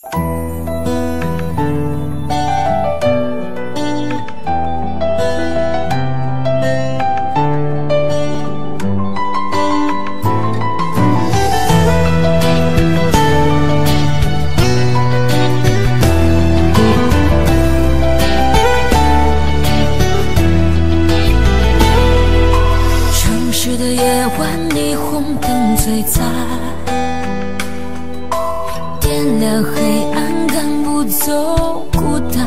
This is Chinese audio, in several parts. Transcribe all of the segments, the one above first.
璀璨，点亮黑暗，赶不走孤单。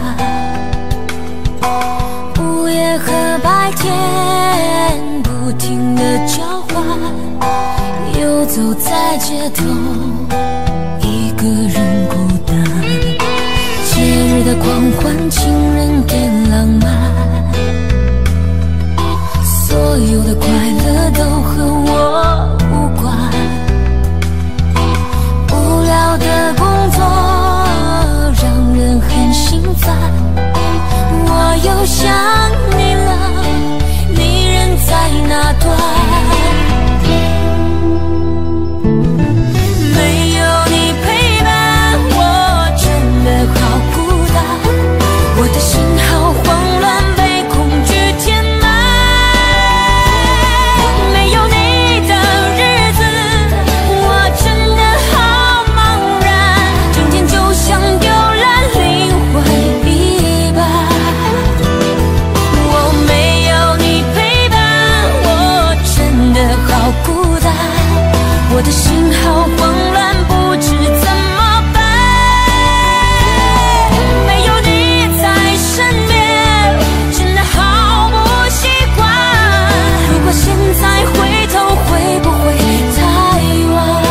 午夜和白天不停地交换，游走在街头，一个人孤单。节日的狂欢，情人给浪漫，所有的快乐都和我无关。无聊的工作让人很心烦，我又想你了，你人在哪端？没有你陪伴，我真的好孤单，我的心好慌乱，被恐惧填满。没有你的日子，我真的好茫然，整天就像丢了灵魂一般。我没有你陪伴，我真的好孤单，我的心好慌乱，不知怎么办。没有你在身边，真的好不习惯。如果现在回头，会不会太晚？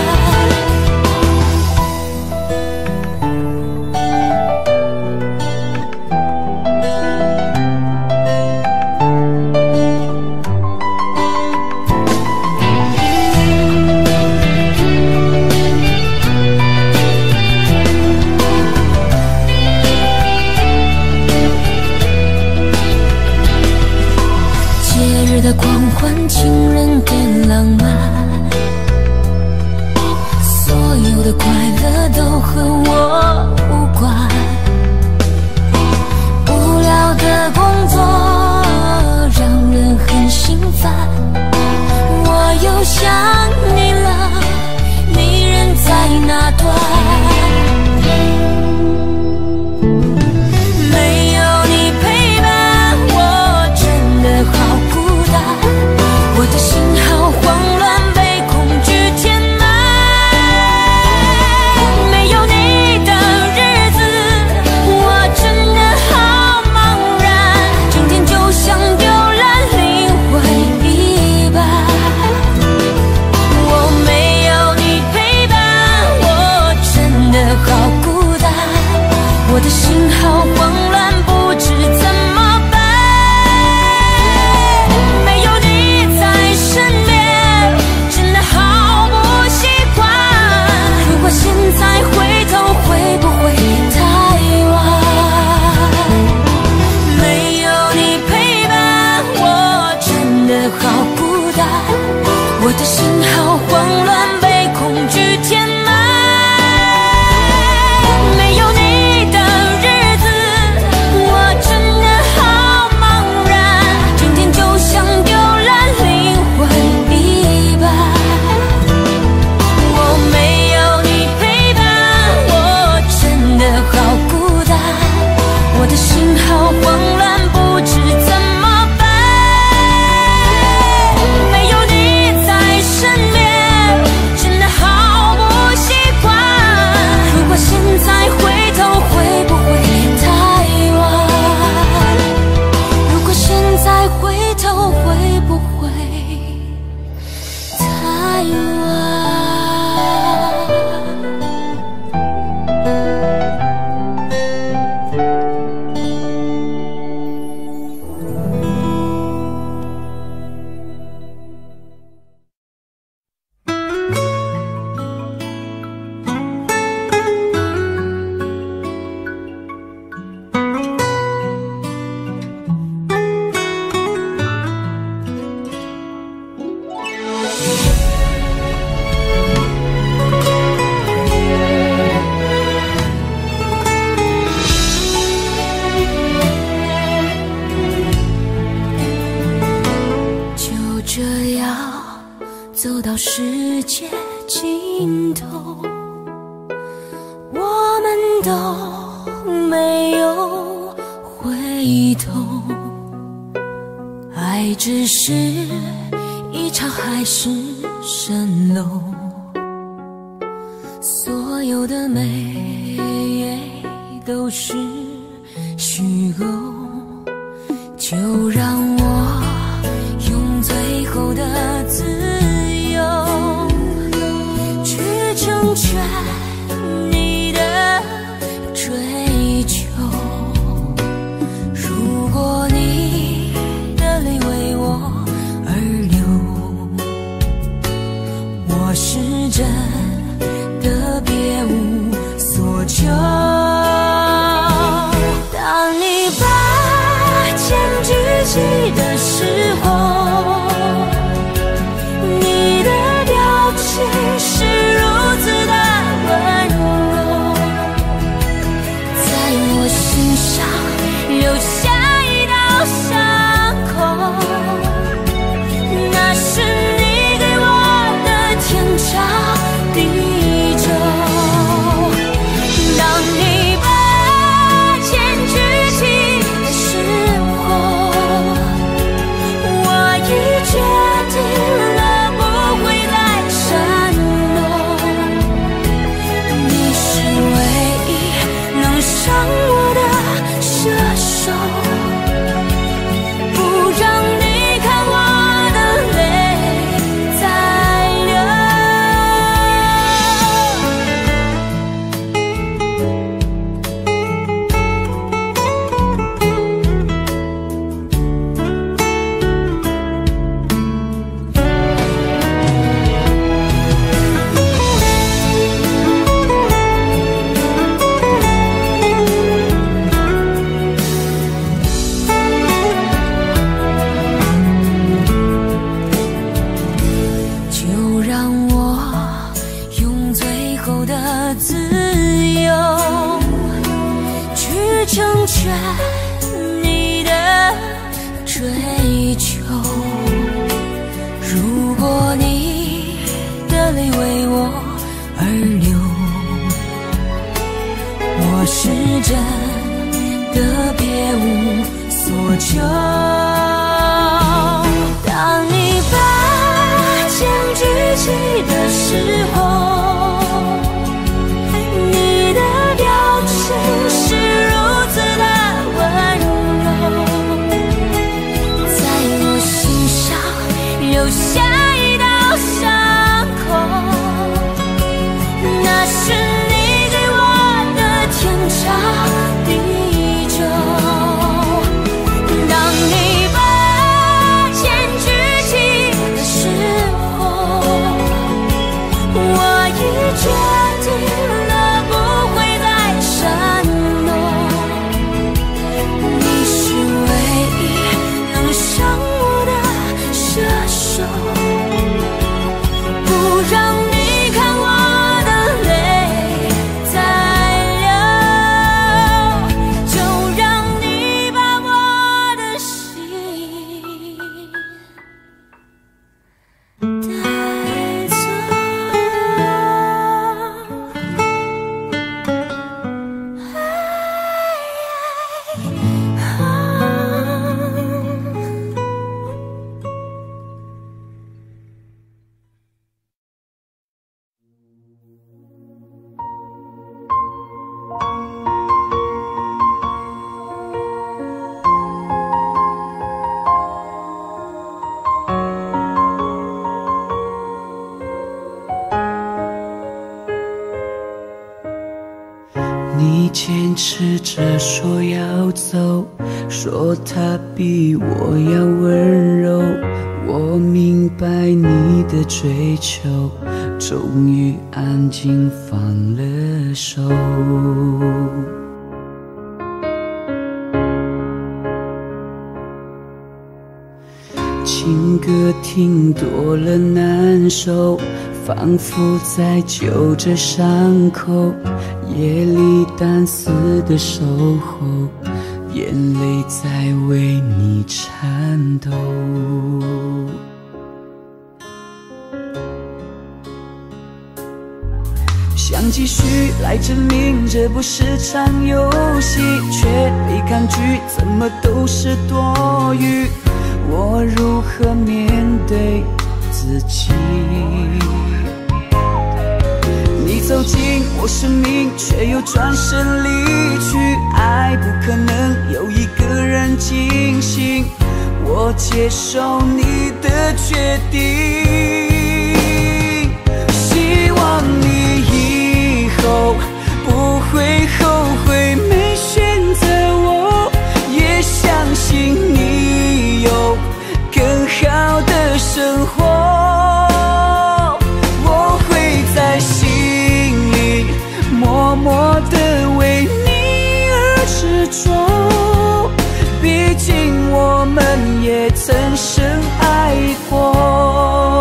节日的狂欢，情人给浪漫，所有的快乐都和我无关。无聊的工作让人很心烦，我又想你了，你人在哪端？没有你陪伴，我真的好孤单，我的心好慌乱，被恐惧填满。没有你的日子，我真的好茫然，整天就像丢了灵魂一般。 爱只是一场海市蜃楼，所有的美都是虚构，就让我用最后的自由去成全你的追求。如果你的泪为我而流，我是真的别无所求。当你把剑举起的时候，你的表情是如此的温柔，在我心上留下一道伤口，那是你给我的天长地久。当你把剑举起的时候，我已决定了不会再闪躲。你是唯一能伤我的射手，不让你看我的泪再流。就让我用最后的自由去成全你的追求。如果你的泪为我而流，我是真的别无所求。当你把剑举起的时候，你的表情是如此的温柔，在我心上留下一道伤口，那是你给我的天长地久。当你把剑举起的时候，我已决定了不会再闪躲。你是唯一能伤我的射手，不让你看我的泪再流，就让你把我的心带走。 你坚持着说要走，说他比我要温柔。我明白你的追求，终于安静放了手。情歌听多了难受，仿佛在揪着伤口，夜里单丝的守候，眼泪在为你颤抖。想继续来证明这不是场游戏，却被抗拒，怎么都是多余。 我如何面对自己？你走进我生命，却又转身离去。爱不可能有一个人进行，我接受你的决定。希望你以后不会后悔没选择我，也相信你有更好的生活。我会在心里默默地为你而执着，毕竟我们也曾深爱过。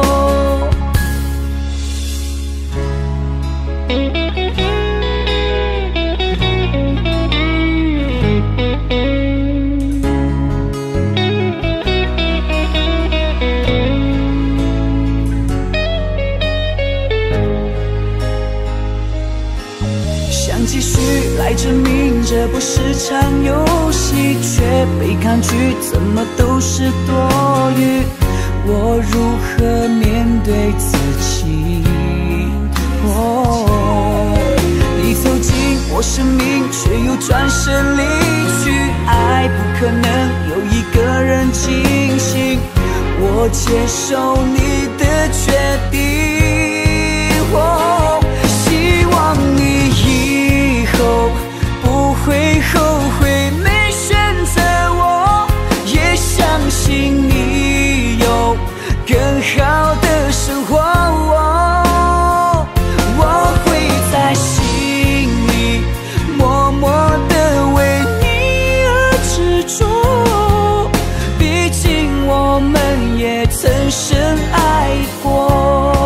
想继续来证明这不是场游戏，却被抗拒，怎么都是多余。我如何面对自己？你走进我生命，却又转身离去。爱不可能有一个人进行，我接受你的决定。希望你以后不会后悔没选择我，也相信你有更好的生活。我会在心里默默地为你而执着，毕竟我们也曾深爱过。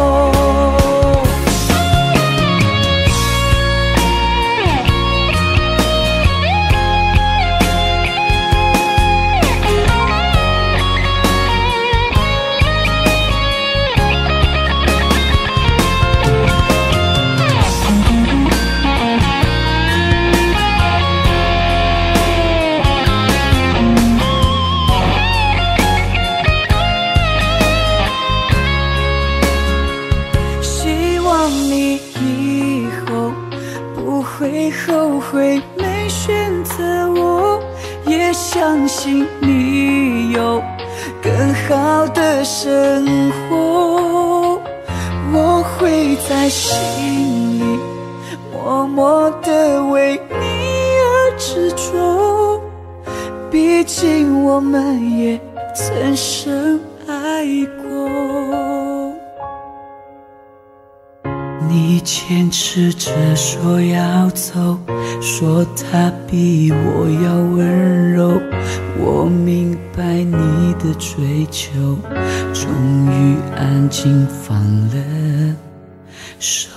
后悔没选择我，也相信你有更好的生活。我会在心里默默地为你而执着，毕竟我们也曾深爱过。你坚持着说要走，说他比我要温柔。我明白你的追求，终于安静放了手。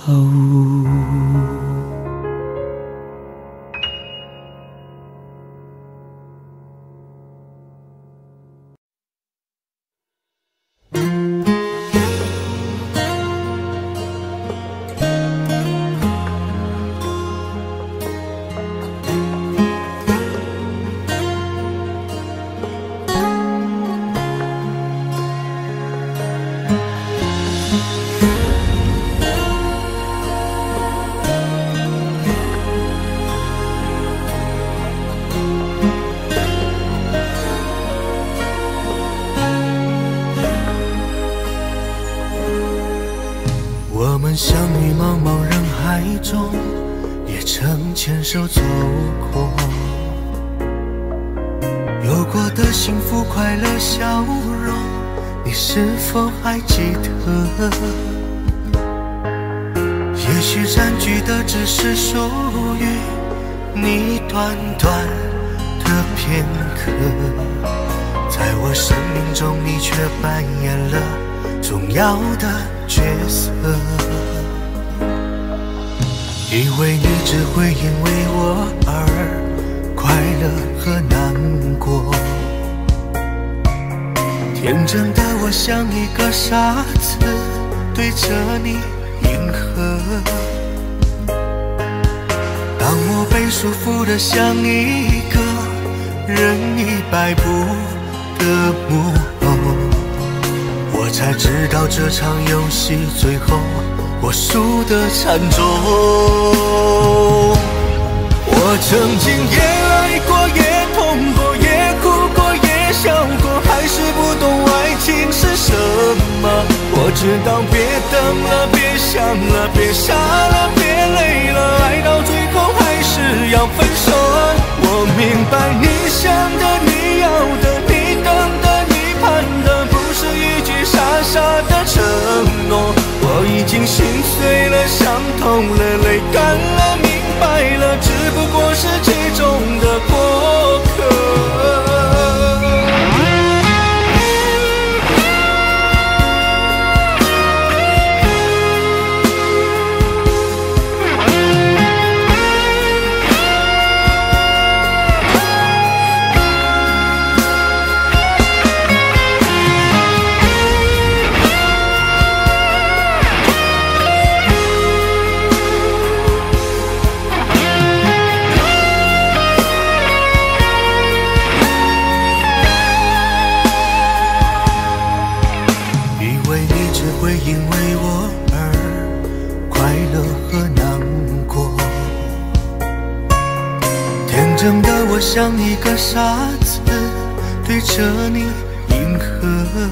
我们相遇茫茫人海中，也曾牵手走过，有过的幸福快乐笑容，你是否还记得？也许占据的只是属于你短短的片刻，在我生命中你却扮演了重要的角色，以为你只会因为我而快乐和难过，天真的我像一个傻子对着你迎合，当我被束缚得像一个任意摆布的木才知道这场游戏最后我输得惨重。我曾经也爱过，也痛过，也哭过，也笑过，还是不懂爱情是什么。我知道别等了，别想了，别傻了，别累了，爱到最后还是要分手。我明白你想的，你要的，你等的，你盼的，不是一句傻傻的承诺。我已经心碎了，伤痛了，泪干了，明白了，只不过是其中的过客。因为我而快乐和难过，天真的我像一个傻子，对着你迎合。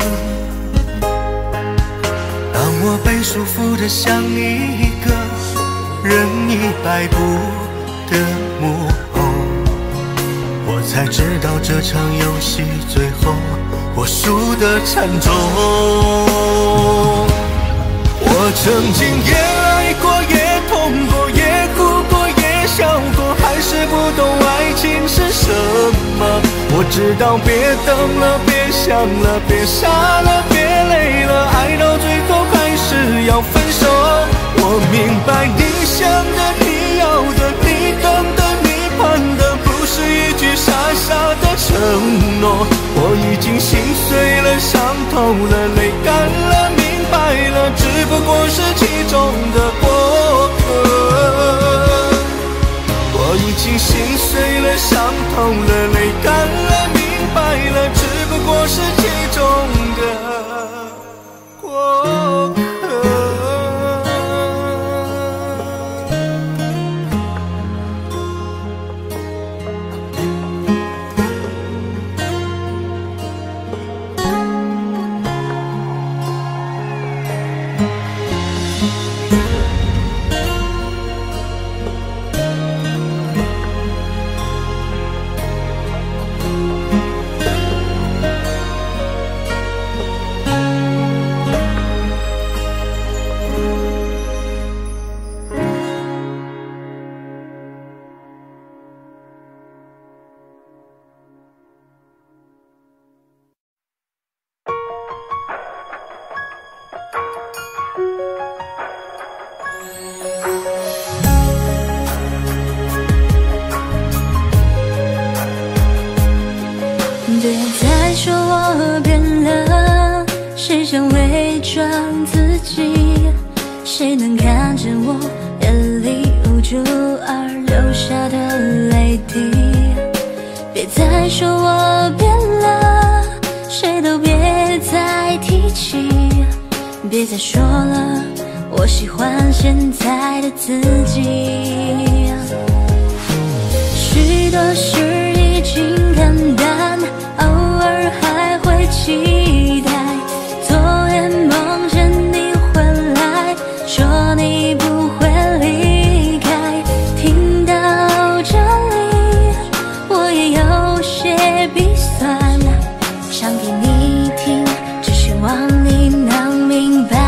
当我被束缚得像一个任意摆布的木偶，我才知道这场游戏最后我输得惨重。我曾经也爱过，也痛过，也哭过，也笑过，还是不懂爱情是什么。我知道别等了，别想了，别傻了，别累了，爱到最后还是要分手。我明白你想的，你要的，你等的，你盼的，不是一句傻傻的承诺。我已经心碎了，伤透了，泪干了，明白了，只不过是其中的过客。我已经心碎了，伤透了，泪干了，明白了，只不过是其中的过客。 别再说我变了，谁想伪装自己？谁能看见我眼里无助而流下的泪滴？别再说我变了，谁都别再提起。别再说了，我喜欢现在的自己。许多事已经看淡，偶尔还会期待。昨夜梦见你回来，说你不会离开。听到这里，我也有些鼻酸，想给你听，只希望你能明白。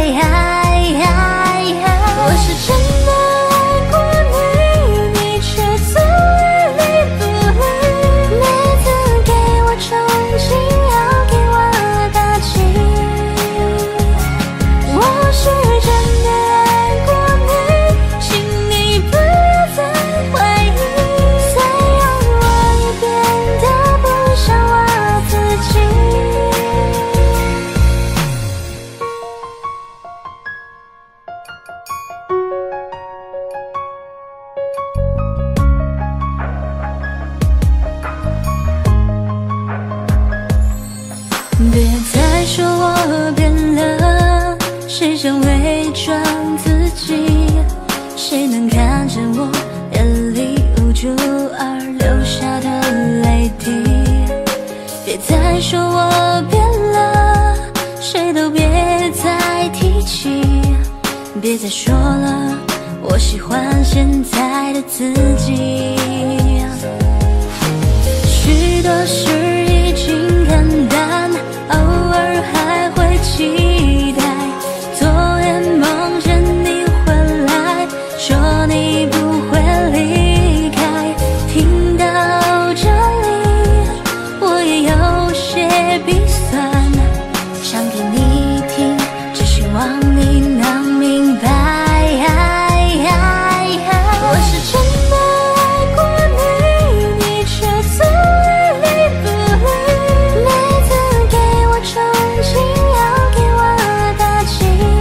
我是真的爱过你，你却总爱理不理。每次给我憧憬，要给我想伪装自己，谁能看见我眼里无助而流下的泪滴？别再说我变了，谁都别再提起，别再说了，我喜欢现在的自己。许多事已经看淡，偶尔还会期待，昨夜梦见你回来，说你不会离开。听到这里我也有些鼻酸，想给你听，只希望你能明白。我是真的爱过你，你却总爱理不理，每次给我憧憬，要给我打气。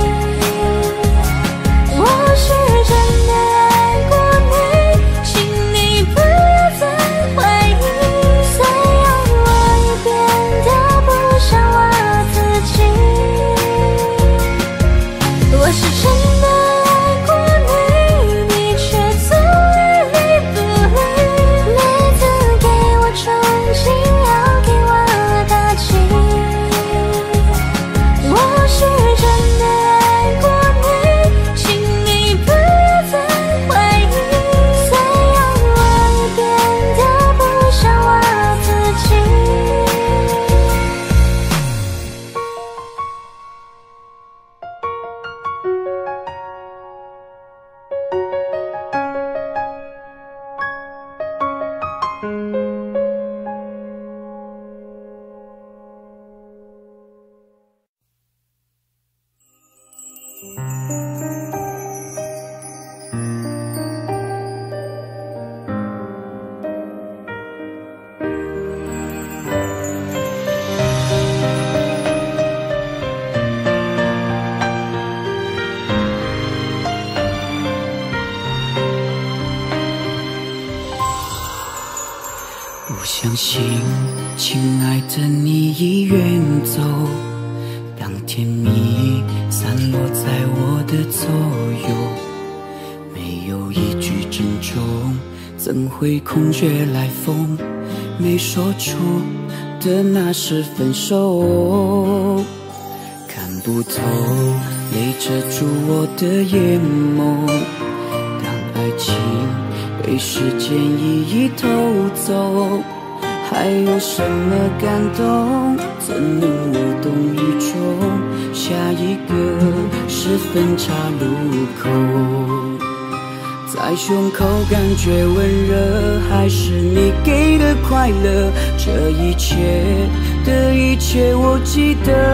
我是真的爱过你，请你不要再怀疑，虽然我已变得不像我自己。我是真的爱过你，你却总爱理不理，每次给我憧憬，要给我打气。我是真的爱过你，请你不要再怀疑，虽然我已变得不像我自己。 不相信，亲爱的你已远走，当甜蜜散落在我的左右，没有一句珍重，怎会空穴来风？没说出的那是分手，看不透，泪遮住我的眼眸。当爱情被时间一一偷走，还有什么感动？怎能无动于衷？下一个是分岔路口，在胸口感觉温热，还是你给的快乐？这一切的一切我记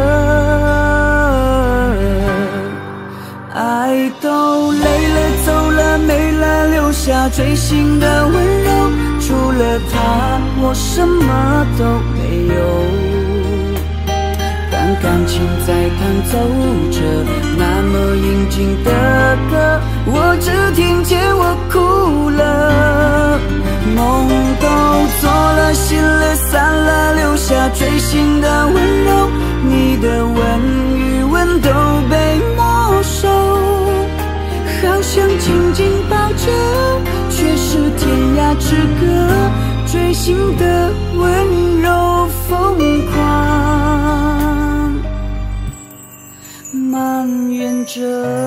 得，爱都累了走了没了，留下锥心的温柔，除了他我什么都没有。当感情在弹奏着那么应景的歌，我只听见我哭了。梦都做了，醒了散了，留下锥心的温柔，你的吻与吻都被没收，好想紧紧抱着，却是天涯之隔，锥心的温柔疯狂蔓延着。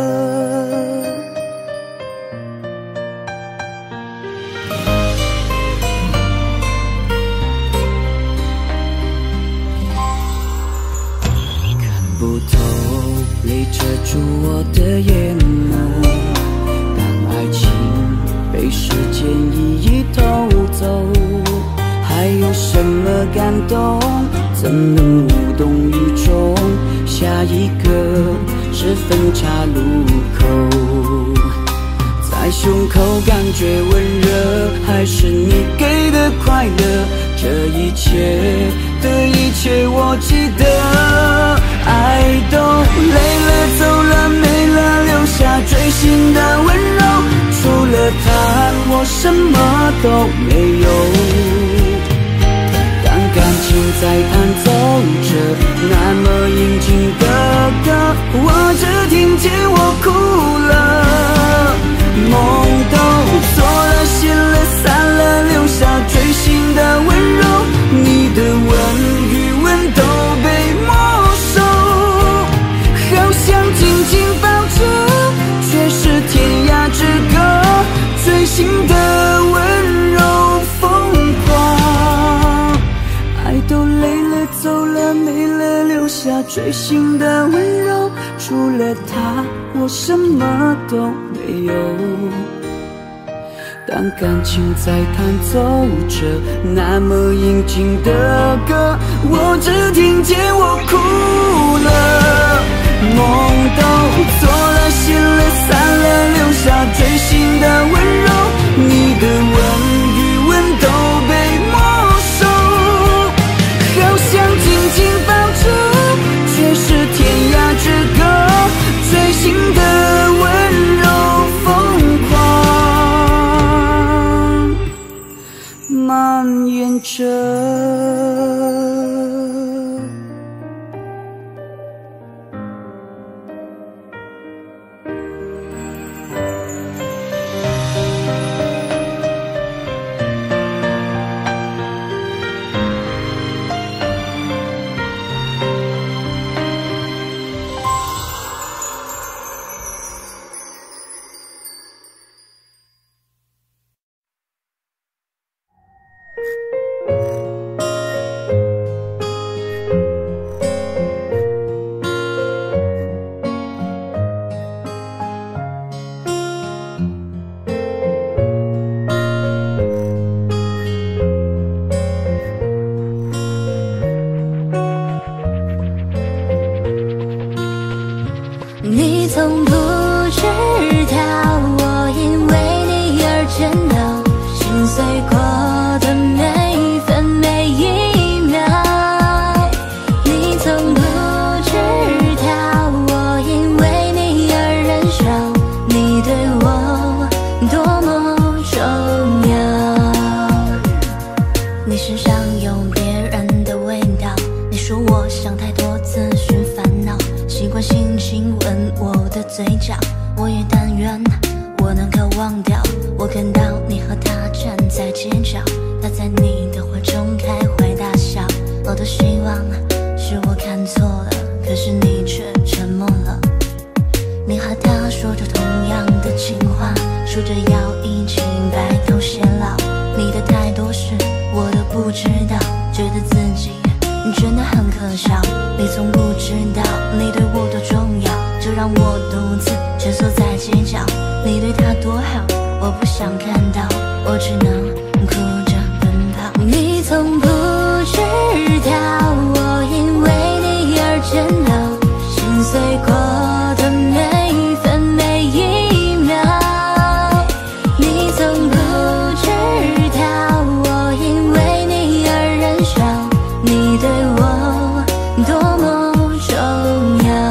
不透，泪遮住我的眼眸。当爱情被时间一一偷走，还有什么感动？怎能无动于衷？下一个是分岔路口，在胸口感觉温热，还是你给的快乐？这一切的一切我记得。爱都累了走了没了，留下锥心的温柔，除了他我什么都没有。当感情在弹奏着那么应景的歌， 我只听见我哭了，梦都做了，谢了，散了，留下锥心的温柔，你的吻与吻都被没收，好想紧紧抱住，却是天涯之隔，锥心的温柔疯狂，爱都累了，走了，没了，留下锥心的温柔，除了他我什么都没有。当感情在弹奏着那么应景的歌，我只听见我哭了，梦都做了，谢了，散了，留下锥心的温柔，你的吻与吻都被没收，好想紧紧抱住，却是天涯之隔，锥心的温柔疯狂蔓延着。 你从不知道，我因为你而颤抖，心碎过的每一分每一秒。你从不知道，我因为你而忍受，你对我多么重要。你身上有别人的味道，你说我想太多，自寻烦恼，习惯性亲吻我的嘴角，我也但愿我能够忘掉。我看到你和他站在街角，他在你的怀中开怀大笑。我多希望是我看错了，可是你却沉默了。你和他说着同样的情话，说着要一起白头偕老。你的太多事我都不知道，觉得自己真的很可笑。你从不知道你对我多重要，就让我独自蜷缩在街角。你对他多好，我不想看到，我只能哭着奔跑。你从不知道，我因为你而颤抖，心碎过的每一分每一秒。你从不知道，我因为你而忍受，你对我多么重要。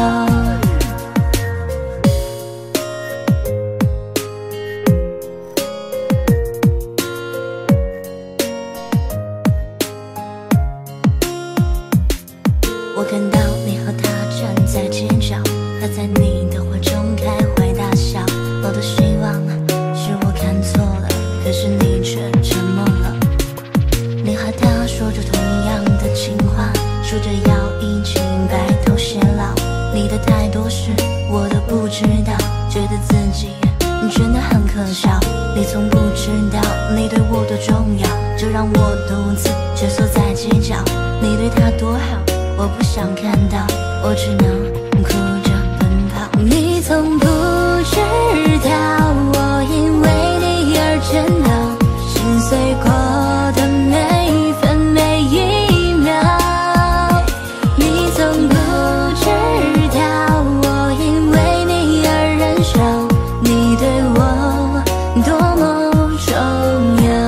我看到你和他站在街角，他在你的怀中开怀大笑。我多希望是我看错了，可是你却沉默了。你和他说着同样的情话，说着要一起白头偕老。你的太多事我都不知道，觉得自己真的很可笑。你从不知道你对我多重要，就让我独自蜷缩在街角。你对他多好，我不想看到，我只能哭着奔跑。你从不知道，我因为你而颤抖，心碎过的每一分每一秒。你从不知道，我因为你而忍受，你对我多么重要。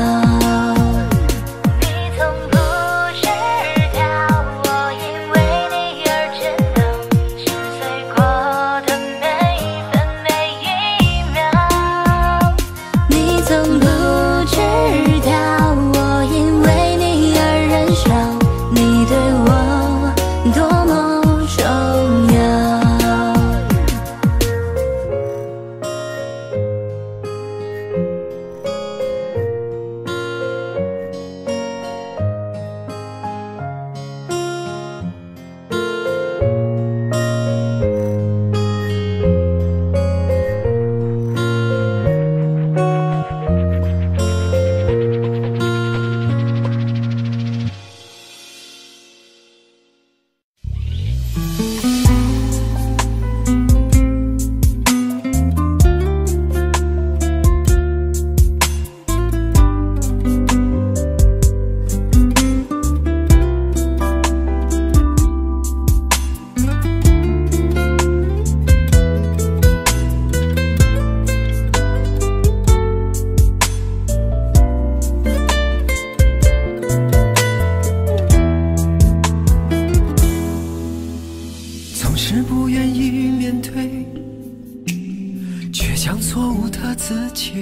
你从不知道，我因为你而颤抖，心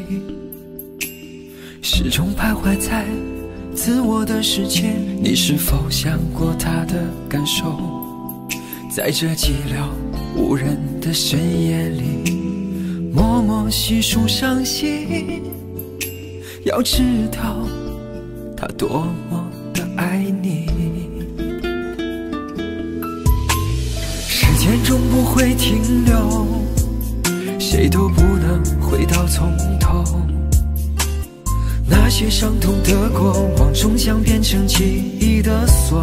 始终徘徊在自我的世界。你是否想过他的感受？在这寂寥无人的深夜里，默默细数伤心。要知道他多么的爱你。时间终不会停留，谁都不能回到从头。那些伤痛的过往终将变成记忆的锁，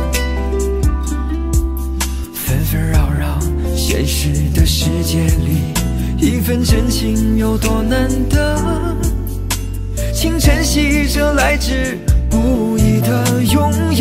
纷纷扰扰现实的世界里，一份真情有多难得，请珍惜这来之不易的拥有。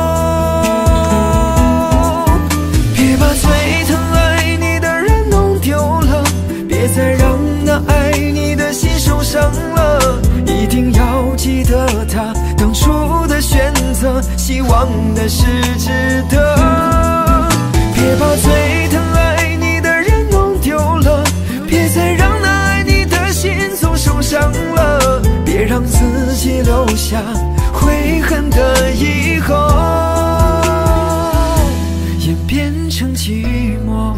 别把最疼爱你的人弄丢了，别再让那爱你的心受伤了。一定要记得他当初的选择，希望的是值得。别把最疼爱你的人弄丢了，别再让那爱你的心总受伤了。别让自己留下悔恨的以后，演变成寂寞。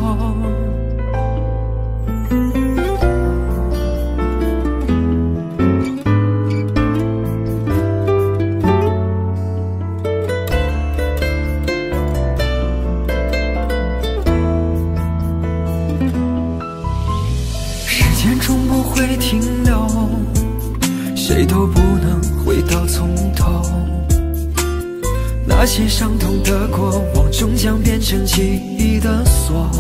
会停留，谁都不能回到从头。那些伤痛的过往终将变成记忆的锁，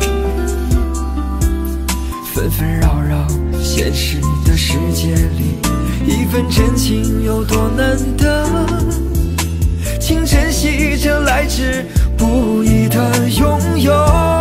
纷纷扰扰现实的世界里，一份真情有多难得，请珍惜这来之不易的拥有。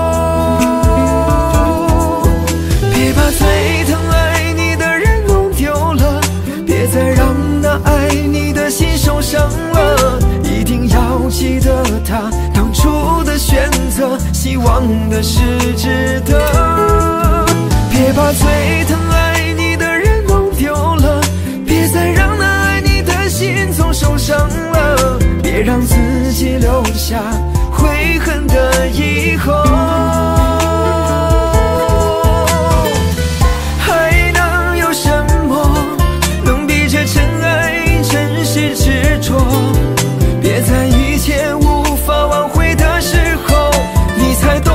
别把最疼爱你的人弄丢了，别再让那爱你的心受伤了。一定要记得他当初的选择，希望的是值得。别把最疼爱你的人弄丢了，别再让那爱你的心总受伤了。别让自己留下悔恨的以后。别在一切无法挽回的时候，你才懂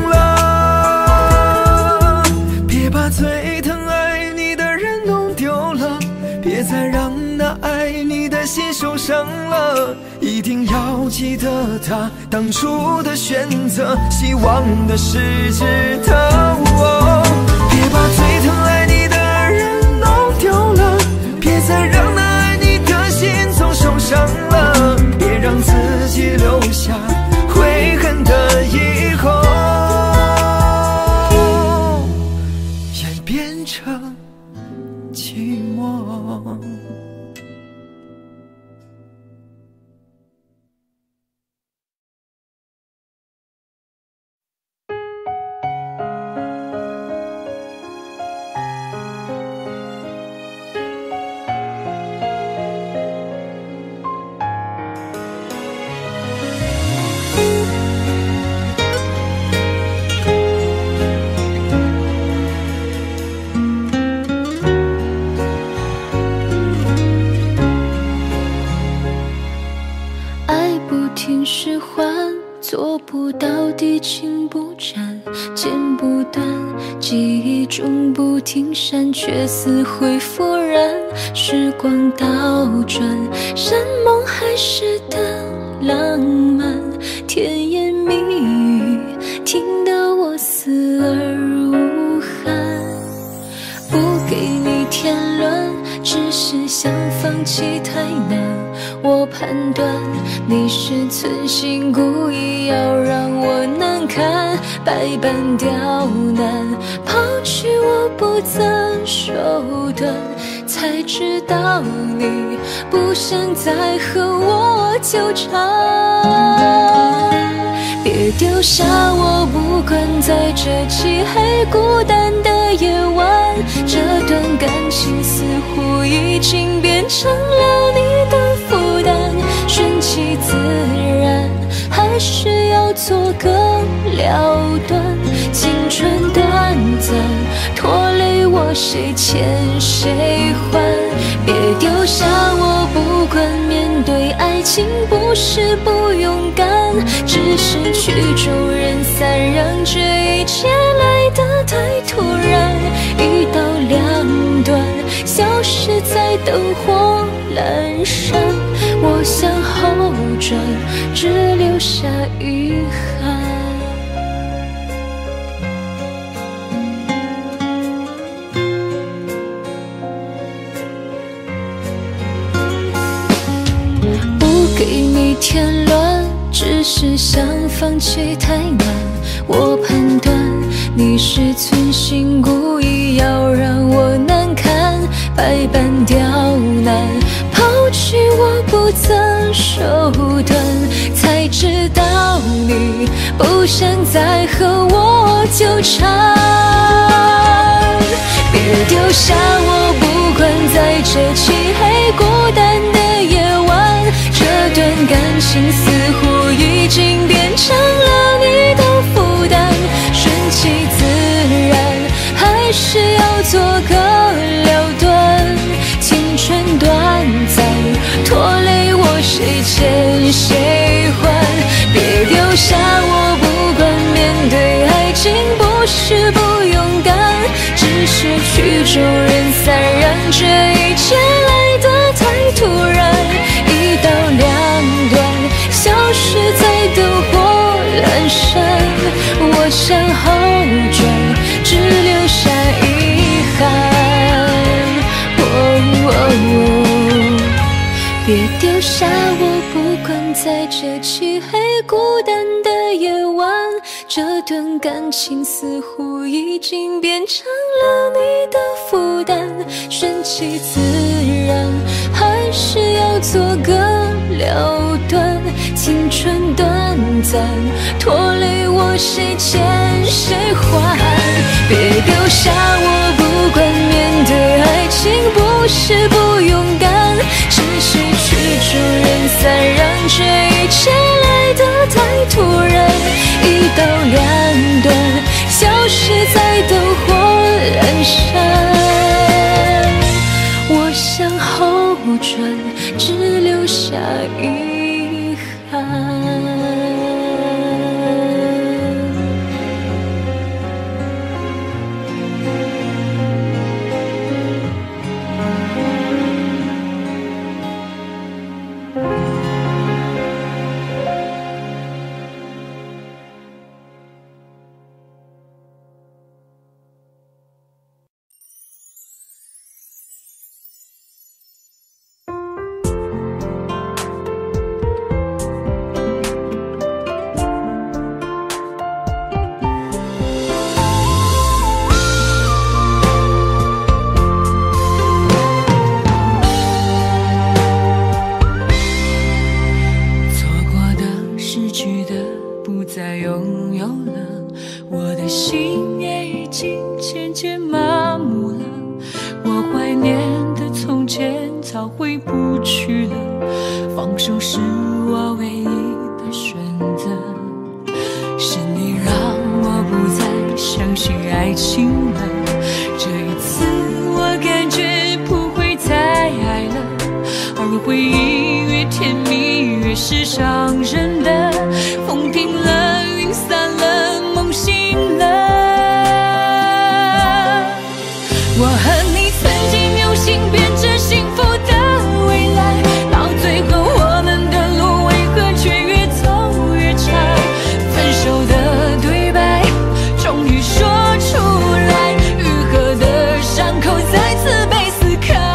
了。别把最疼爱你的人弄丢了，别再让那爱你的心受伤了。一定要记得他当初的选择，希望的是值得。别把最疼爱你的人弄丢了，别再让那爱你的心总受伤了。别让自己留下悔恨的以后，演变成寂寞。 做不到地情不沾，剪不断，记忆中不停闪，却似灰复燃。时光倒转，山盟海誓的浪漫，甜言蜜语听得我死而无憾。不给你添乱，只是想放弃太难。我判断你是存心故意要让我难堪，百般刁难，抛弃我不择手段，才知道你不想再和我纠缠。别别丢下我，不管在这漆黑孤单的夜晚。这段感情似乎已经变成了你的负担，顺其自然，还是要做个了断？青春短暂，拖累我，谁欠谁还？别丢下我，不管面对爱情不是不勇敢，只是曲终人散，让这一切来得太突然。一刀两断，消失在灯火阑珊。我向后转，只留下遗憾。不给你添乱，只是想放弃太难。我判断你是存心故意要让我难堪，百般刁难，抛弃我不择手段，才知道你不想再和我纠缠。别丢下我，不管在这漆黑孤单的夜晚，这段感情似乎已经变成了你的负担，顺其自然，还是要做个了断？青春短暂，拖累我，谁欠谁还？别丢下我，不管面对爱情不是不勇敢，只是曲终人散，让这一切来得太突然。一刀两断，消失在灯火阑珊。我向后转，只留下遗憾。别丢下我，不管在这漆黑孤单的夜晚，这段感情似乎已经变成了你的负担，顺其自然，还是要做个了断？青春短暂，拖累我，谁欠谁还？别丢下我，不管面对爱情不是不勇敢，只是曲终人散，让这一切来得太突然。一刀两断，消失在灯火阑珊。我向后转，只留下遗憾。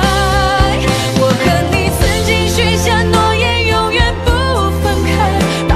我和你曾经许下诺言，永远不分开。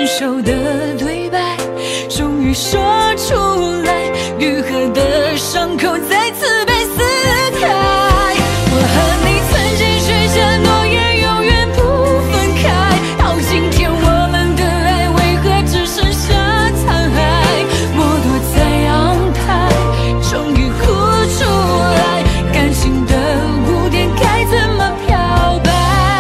分手的对白，终于说出来，愈合的伤口再次被撕开。我和你曾经许下诺言，永远不分开，到今天我们的爱为何只剩下残骸？我躲在阳台，终于哭出来，感情的污点该怎么漂白？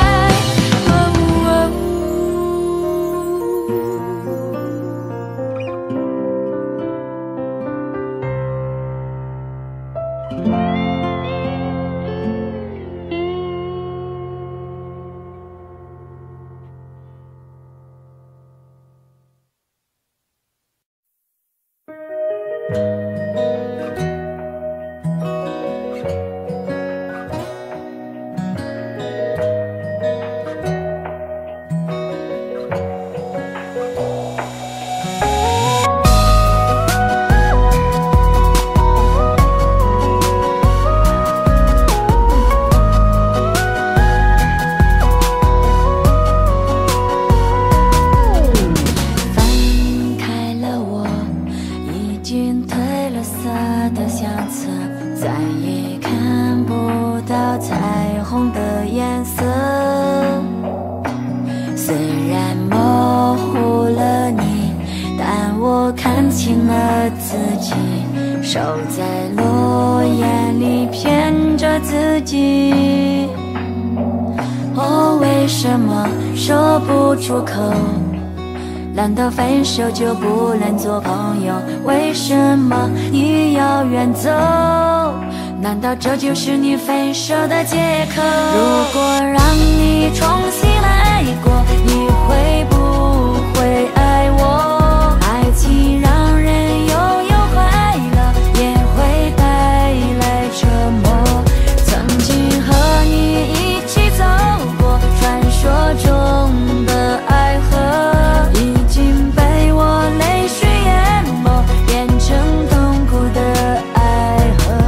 手在落叶里骗着自己，哦，为什么说不出口？难道分手就不能做朋友？为什么你要远走？难道这就是你分手的借口？如果让你重新来过，你会不会爱我？爱情让人拥有快乐，也会带来折磨。曾经和你一起走过传说中的爱河，已经被我泪水淹没，变成痛苦的爱河。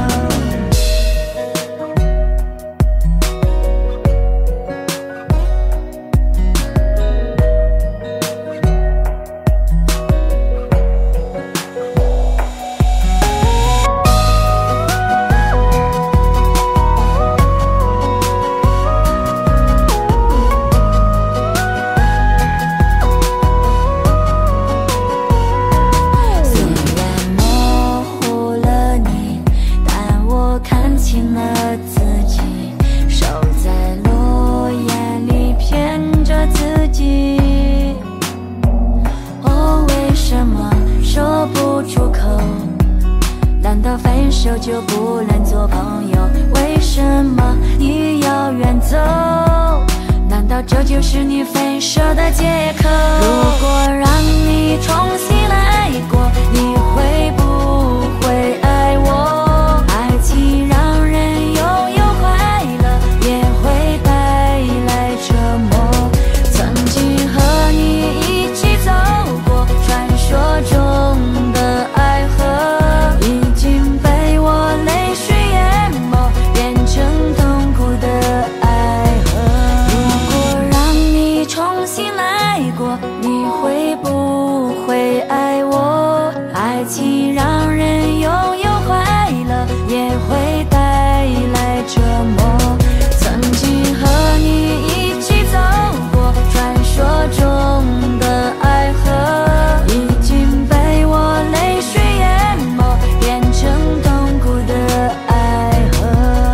就不能做朋友？为什么你要远走？难道这就是你分手的借口？如果让你重新来过，你会不会爱我？爱情让人拥有快乐，也会带来折磨。曾经和你一起走过传说中的爱河，已经被我泪水淹没，变成痛苦的爱河。如果让你重新来过，你会不会爱我？爱情让人拥有快乐，也会带来折磨。曾经和你一起走过传说中的爱河，已经被我泪水淹没，变成痛苦的爱河。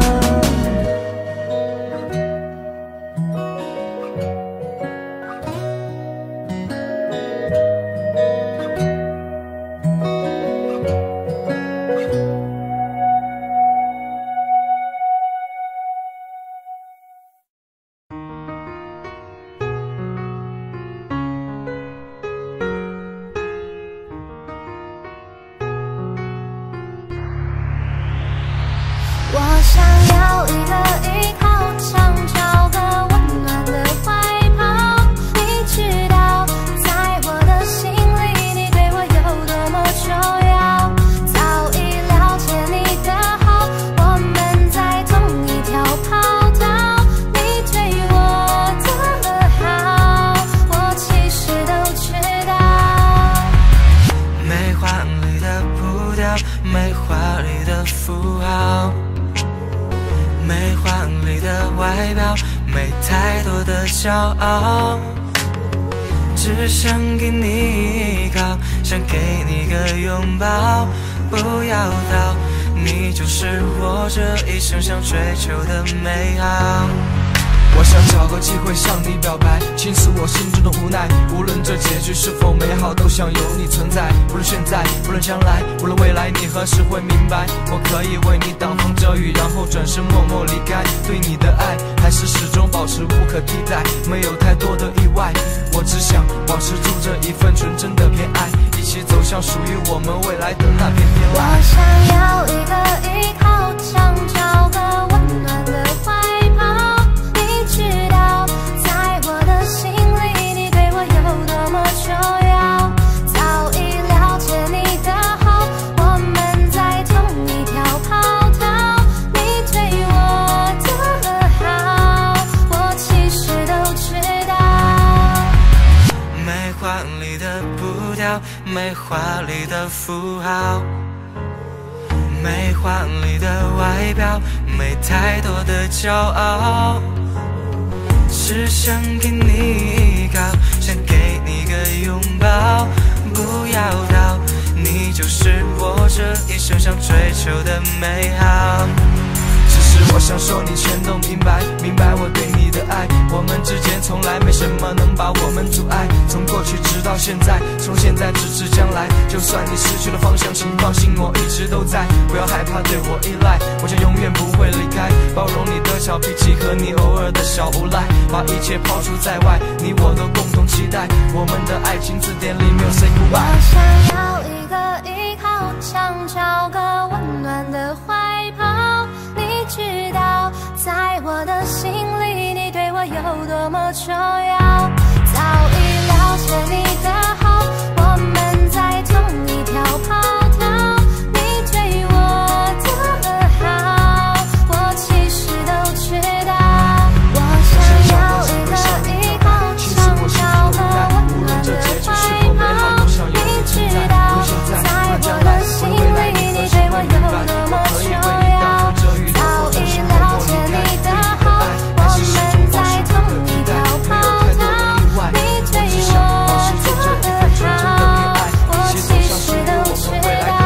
我想要一个依靠，想找个温暖的怀抱。你知道，在我的心里，你对我有多么重要。早已了解你的好，我们在同一条跑道。你对我这么好，我其实都符号，没华丽的外表，没太多的骄傲，只想给你依靠，想给你个拥抱，不要逃，你就是我这一生想追求的美好。 我想找个机会向你表白，倾诉我心中的无奈。无论这结局是否美好，都想有你存在。无论现在，无论将来，无论未来，你何时会明白？我可以为你挡风遮雨，然后转身默默离开。对你的爱，还是始终保持无可替代，没有太多的意外。我只想保持住这一份纯真的偏爱，一起走向属于我们未来的那片天籁。 我想要一个依靠，想找个温暖的怀抱。你知道，在我的心里，你对我有多么重要。早已了解你的好，我们在同一条跑道。你对我的好，我其实都知道。 没华丽的步调，没华丽的符号，没华丽的外表，没太多的骄傲，只想给你依靠，想给你个拥抱，不要逃，你就是我这一生想追求的美好。 其实我想说你全都明白，明白我对你的爱，我们之间从来没什么能把我们阻碍。从过去直到现在，从现在直至将来，就算你失去了方向，请放心，我一直都在。不要害怕对我依赖，我将永远不会离开，包容你的小脾气和你偶尔的小无赖，把一切抛出在外，你我都共同期待，我们的爱情字典里没有 say goodbye。 我想要一个依靠，想找个温暖的怀抱。你知道，在我的心里，你对我有多么重要。早已了解你的好，我们在同一条跑道。你对我的好，我其实都知道。我想要一个依靠，想找个温暖的怀抱。你知道，在我的心里，你对我有多么重要。早已了解你的好，我们在同一条跑道。你对我的好，我其实都知道。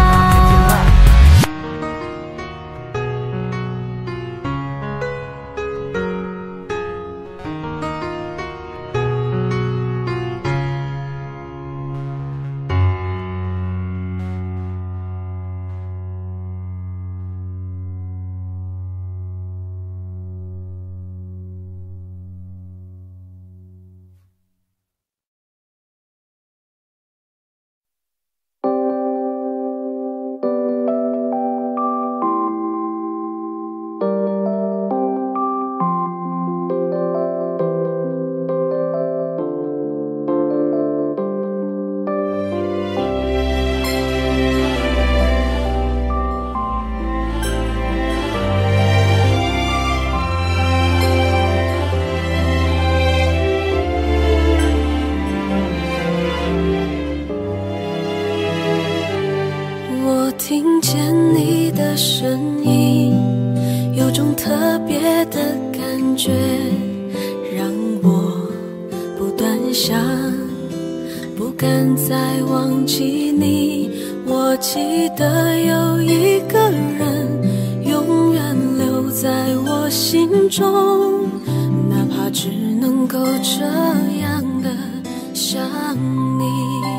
听见你的声音，有种特别的感觉，让我不断想，不敢再忘记你。我记得有一个人永远留在我心中，哪怕只能够这样的想你。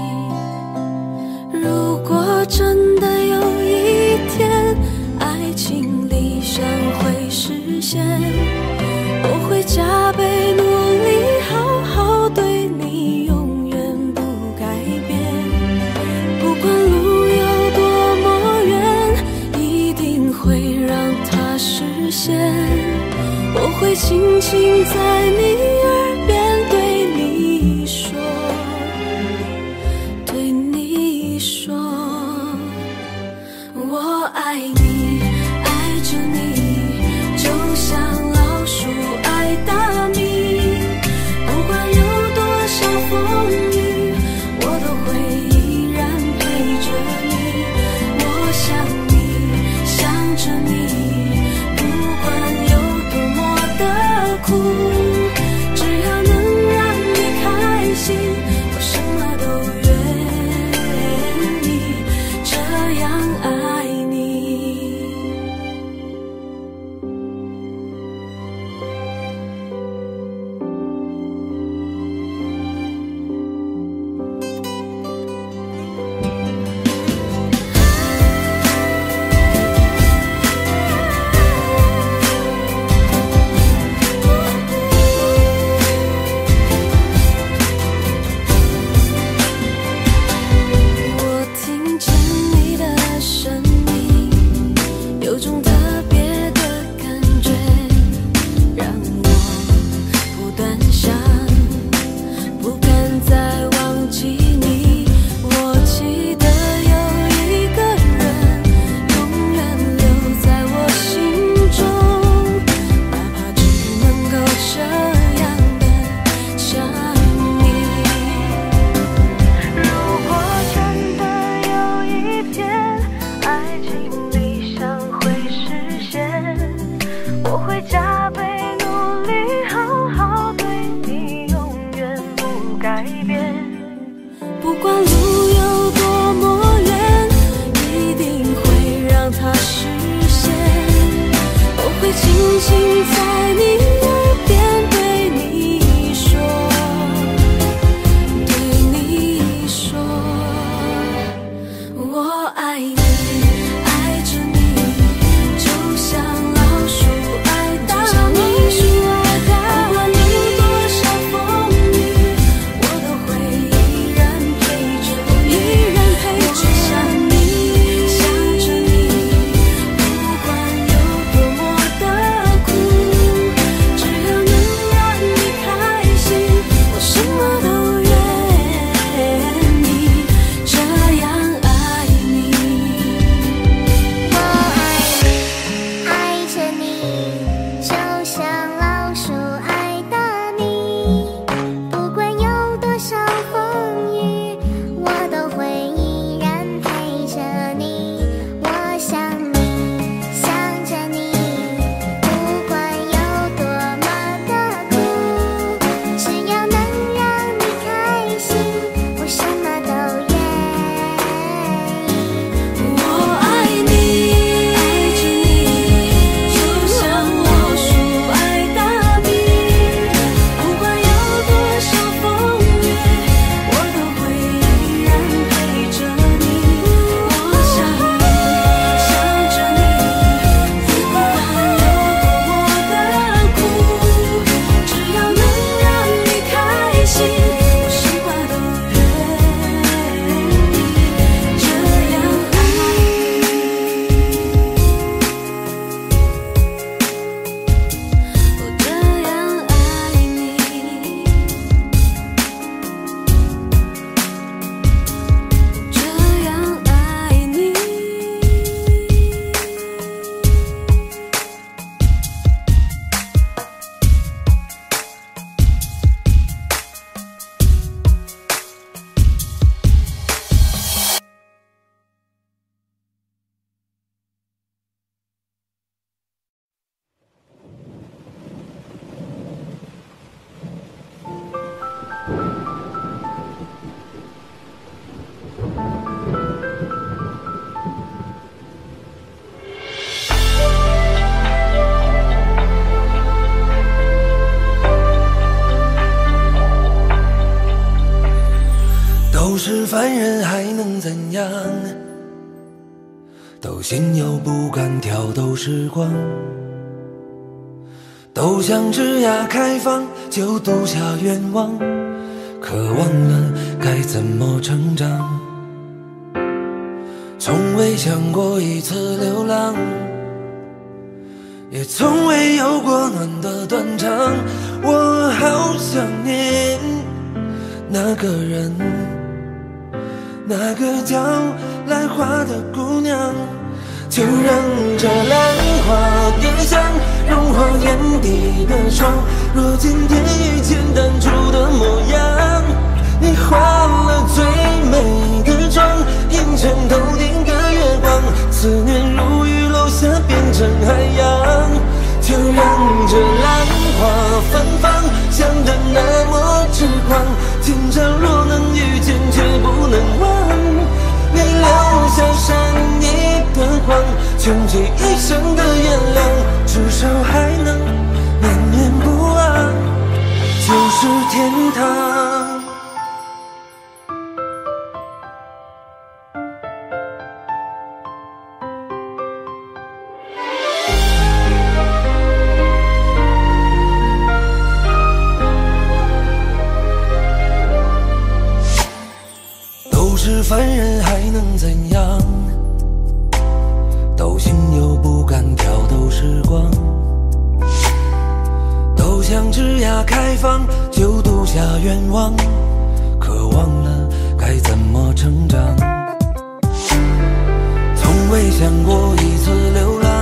如果真的有一天爱情理想会实现，我会加倍努力，好好对你，永远不改变。不管路有多么远，一定会让它实现。我会轻轻在你耳边对你说，对你说，我爱你，爱着你，就像老鼠爱大米。不管有多少风雨，我都会依然陪着你。我想你，想是凡人还能怎样？都心有不甘挑逗时光，都想枝桠开放就赌下愿望，可忘了该怎么成长。从未想过一次流浪，也从未有过暖的断肠。我好想念那个人，那个叫兰花的姑娘。就让这兰花蝶香融化眼底的霜。若今天遇见当初的模样，你化了最美的妆，映成头顶个月光。思念如雨落下变成海洋。就让这兰花芬芳，香得那么痴狂。天长若能遇见，却不能忘。你留下善意的谎，穷极一生的原谅，至少还能念念不忘，就是天堂。都是凡人还能怎样？都心有不甘挑逗时光，都想枝桠开放就赌下愿望，可忘了该怎么成长。从未想过一次流浪，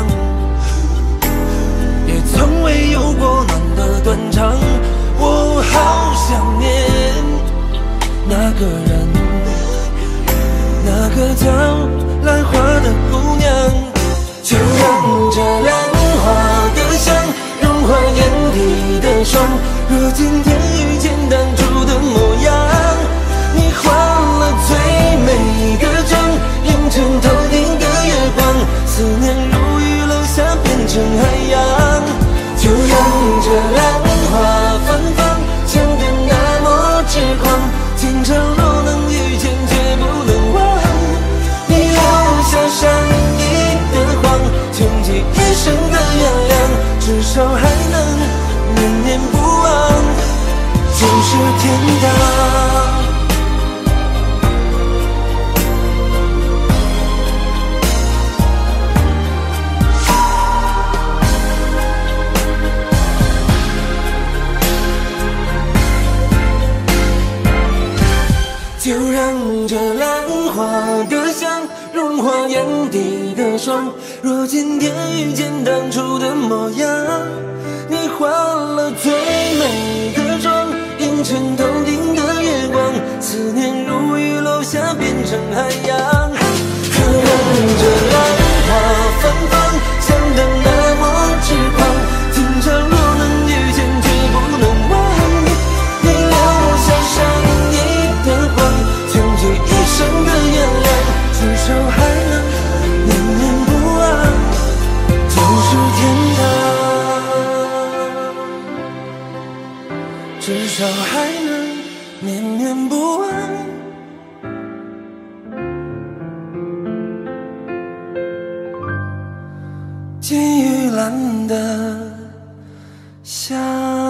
也从未有过暖的断肠。我好想念那个人，那个叫兰花的姑娘。就让这兰花的香融化眼底的霜。若今天遇见当初的模样，你化了最美的妆，映成头顶的月光。思念如雨落下变成海洋，就让这浪花芬芳，讲得那么痴狂。今朝若能遇见，绝不能忘。你留下善意的谎，穷极一生的原谅，至少还能念念不忘，就是天堂。就让这浪花的香融化眼底的霜。若今天遇见当初的模样，你化了最美的妆，映衬头顶的月光，思念如雨落下变成海洋。就让这浪花芬芳，想得那么痴狂。今朝若能遇见，绝不能忘。你留下善意的谎，穷极一生的原谅，至少还能念念不忘，就是天堂。至少还能念念不忘，金玉兰的香。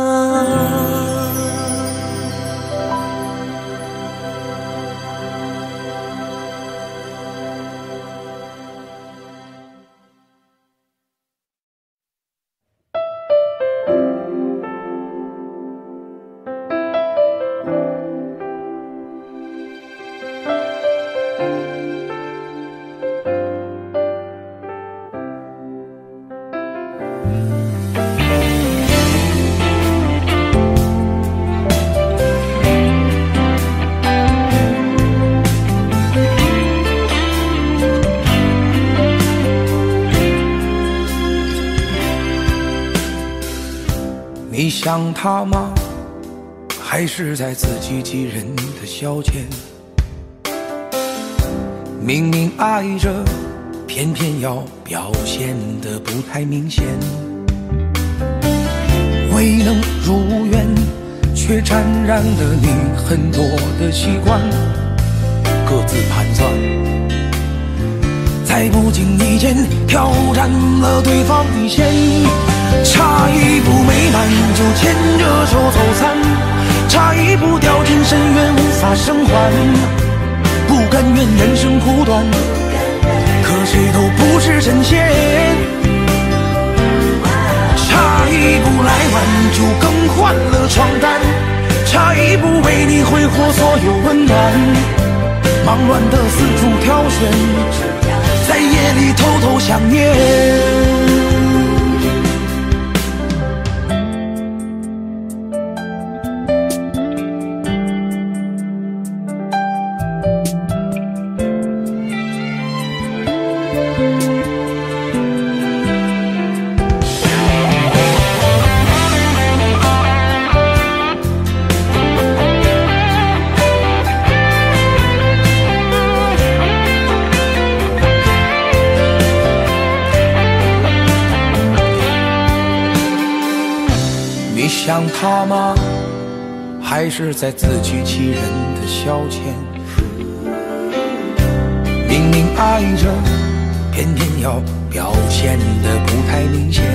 你想他吗？还是在自欺欺人的消遣？明明爱着，偏偏要表现得不太明显。未能如愿，却沾染了你很多的习惯，各自盘算，在不经意间挑战了对方底线。差一步没满就牵着手走散，差一步掉进深渊无法生还。不甘愿人生苦短，可谁都不是神仙。差一步来晚就更换了床单，差一步为你挥霍所有温暖。忙乱的四处挑选，在夜里偷偷想念。你想他吗？还是在自欺欺人的消遣？明明爱着，偏偏要表现得不太明显。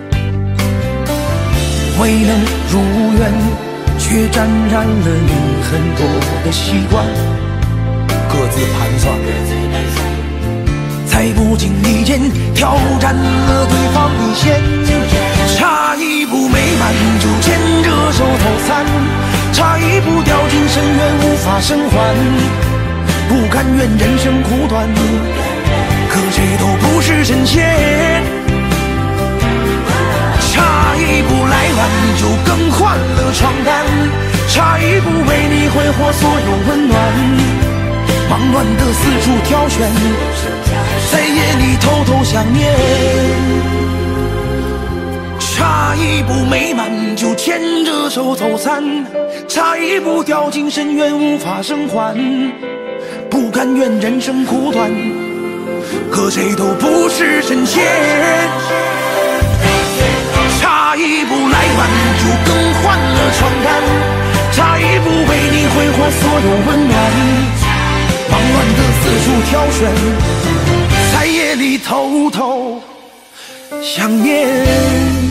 未能如愿，却沾染了你很多的习惯，各自盘算，在不经意间挑战了对方底线。差一步没满就牵着手走散，差一步掉进深渊无法生还。不甘愿人生苦短，可谁都不是神仙。差一步来晚就更换了床单，差一步为你挥霍所有温暖。忙乱的四处挑选，在夜里偷偷想念。差一步没满就牵着手走散，差一步掉进深渊无法生还。不甘愿人生苦短，可谁都不是神仙。 一步来晚就更换了床单，差一步为你挥霍所有温暖，忙乱的四处挑选，在夜里偷偷想念。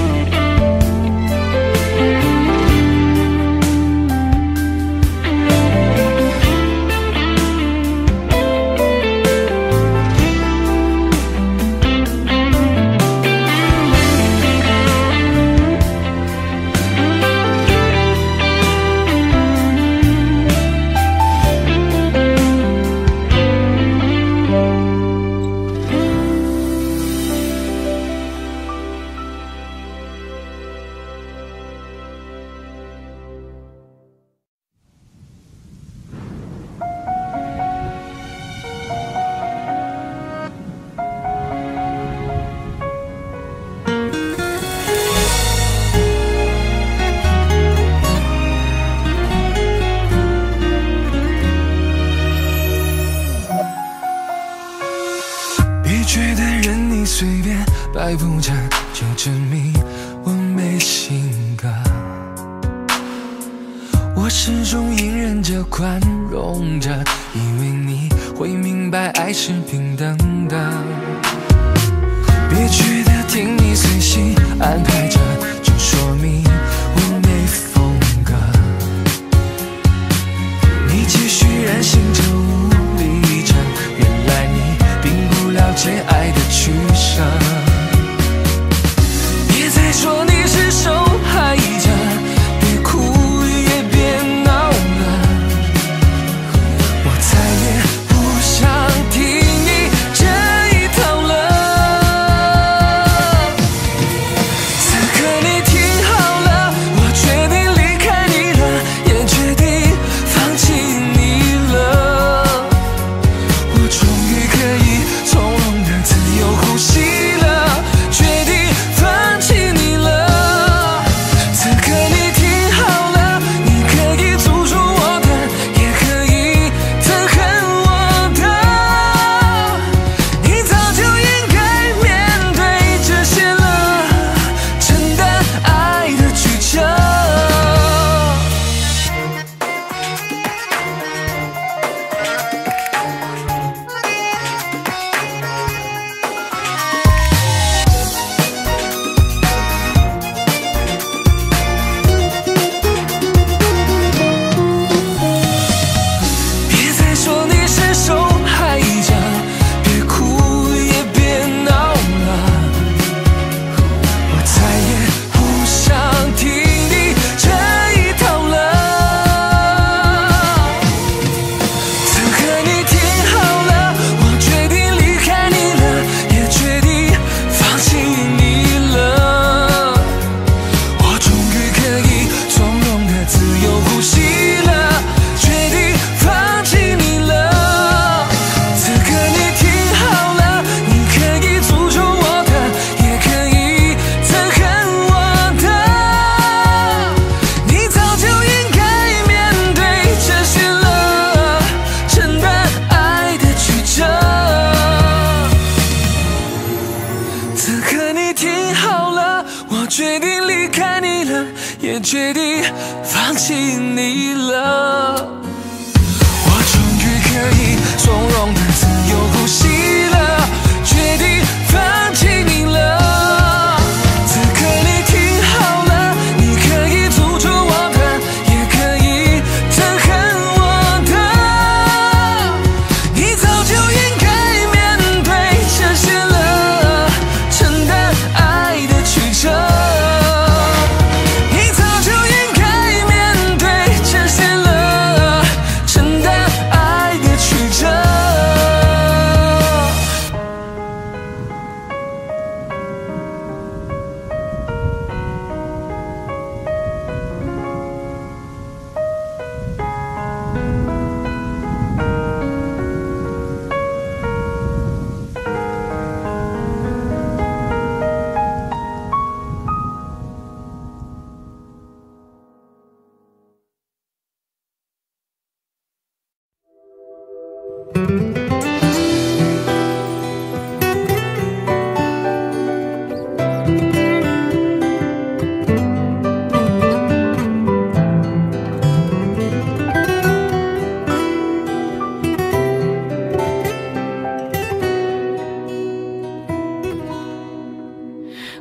摆布着就证明我没性格，我始终隐忍着宽容着，因为你会明白爱是平等的。别觉得听你随心安排着就说明我没风格，你继续任性着无理着，原来你并不了解爱的取舍。再说你是受害者，别哭也别闹了，我再也不想听你这一套了。此刻你听好了，我决定离开你了，也决定放弃你了，我终于可以从容的自由呼吸了，决定放弃你了。此刻你听好了，你可以诅咒我的，也可以憎恨我的，你早就应该面对这些了，承担爱的曲折。别再说你是受害者，别哭也别闹了，我再也不想听你这一套了。此刻你听好了，我决定离开你了，也决定放弃你了，我终于可以从容的自由呼吸了，决定放弃你了。此刻你听好了，你可以诅咒我的，也可以憎恨我的，你早就应该面对这些了，承担爱的曲折。此刻你听好了，我决定离开你了，也决定放弃你了，我终于可以从容的自由呼吸了，决定放弃你了。此刻你听好了，你可以诅咒我的，也可以憎恨我的，你早就应该面对这些了，承担爱的曲折。你早就应该面对这些了，承担爱的曲折。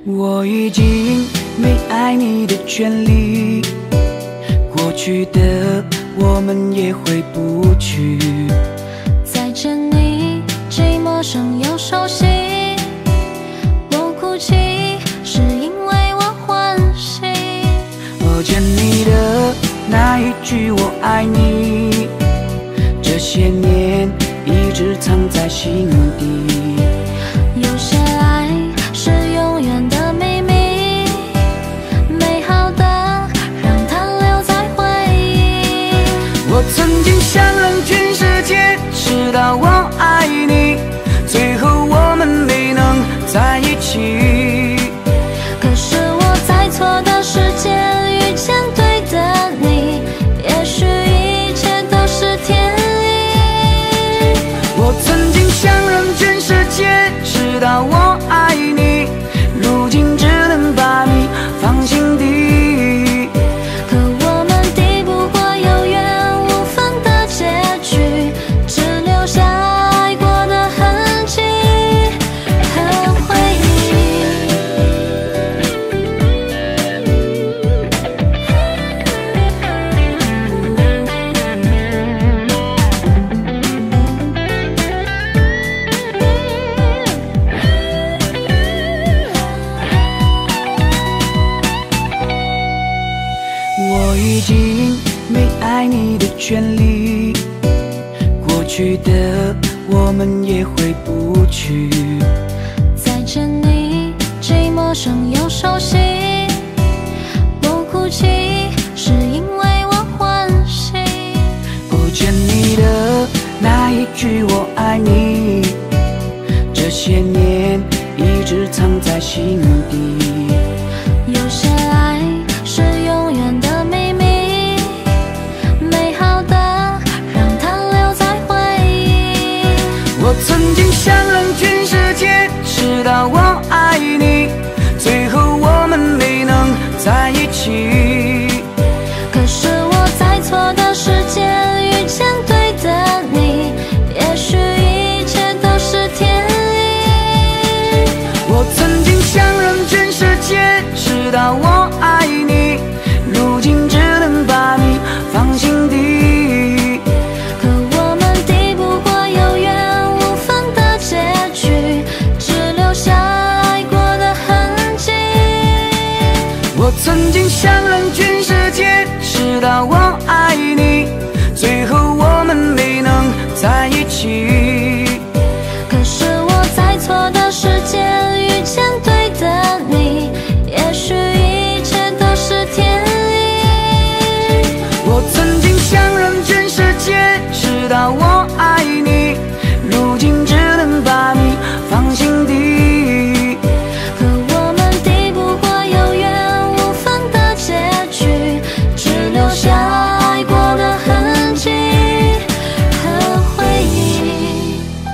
我已经没爱你的权利，过去的我们也回不去。 再见你，既陌生又熟悉。我哭泣，是因为我欢喜。 我见你的那一句我爱你，这些年一直藏在心底。 有些爱是永远的秘密，美好的让它留在回忆。 我曾经想让全世界知道我爱你，最后我们没能在一起。 可是我在错的时间遇见对的你，也许一切都是天意。 我曾经想让全世界知道我爱你，如今只能把你放心底。 可我们抵不过有缘无分的结局，只留下爱过的痕迹和回忆。 我已经没爱你的权利，过去的我们也回不去。 再见你，既陌生又熟悉。我哭泣，是因为我欢喜。 我见你的那一句我爱你，这些年一直藏在心底。 有些爱是永远的秘密，美好的让它留在回忆。 我曾经想让全世界知道我爱你，最后我们没能在一起。 可是我在错的时间遇见对的你，也许一切都是天意。 我曾经想让全世界知道我爱你，如今只能把你放心底。 可我们抵不过有缘无分的结局，只留下爱过的痕迹。 我曾经想让全世界知道我爱你，最后我们没能在一起。 可是我在错的时间遇见对的你，也许一切都是天意。 我曾经想让全世界知道我爱你，如今只能把你放心底。 可我们抵不过有缘无分的结局，只留下爱过的痕迹和回忆。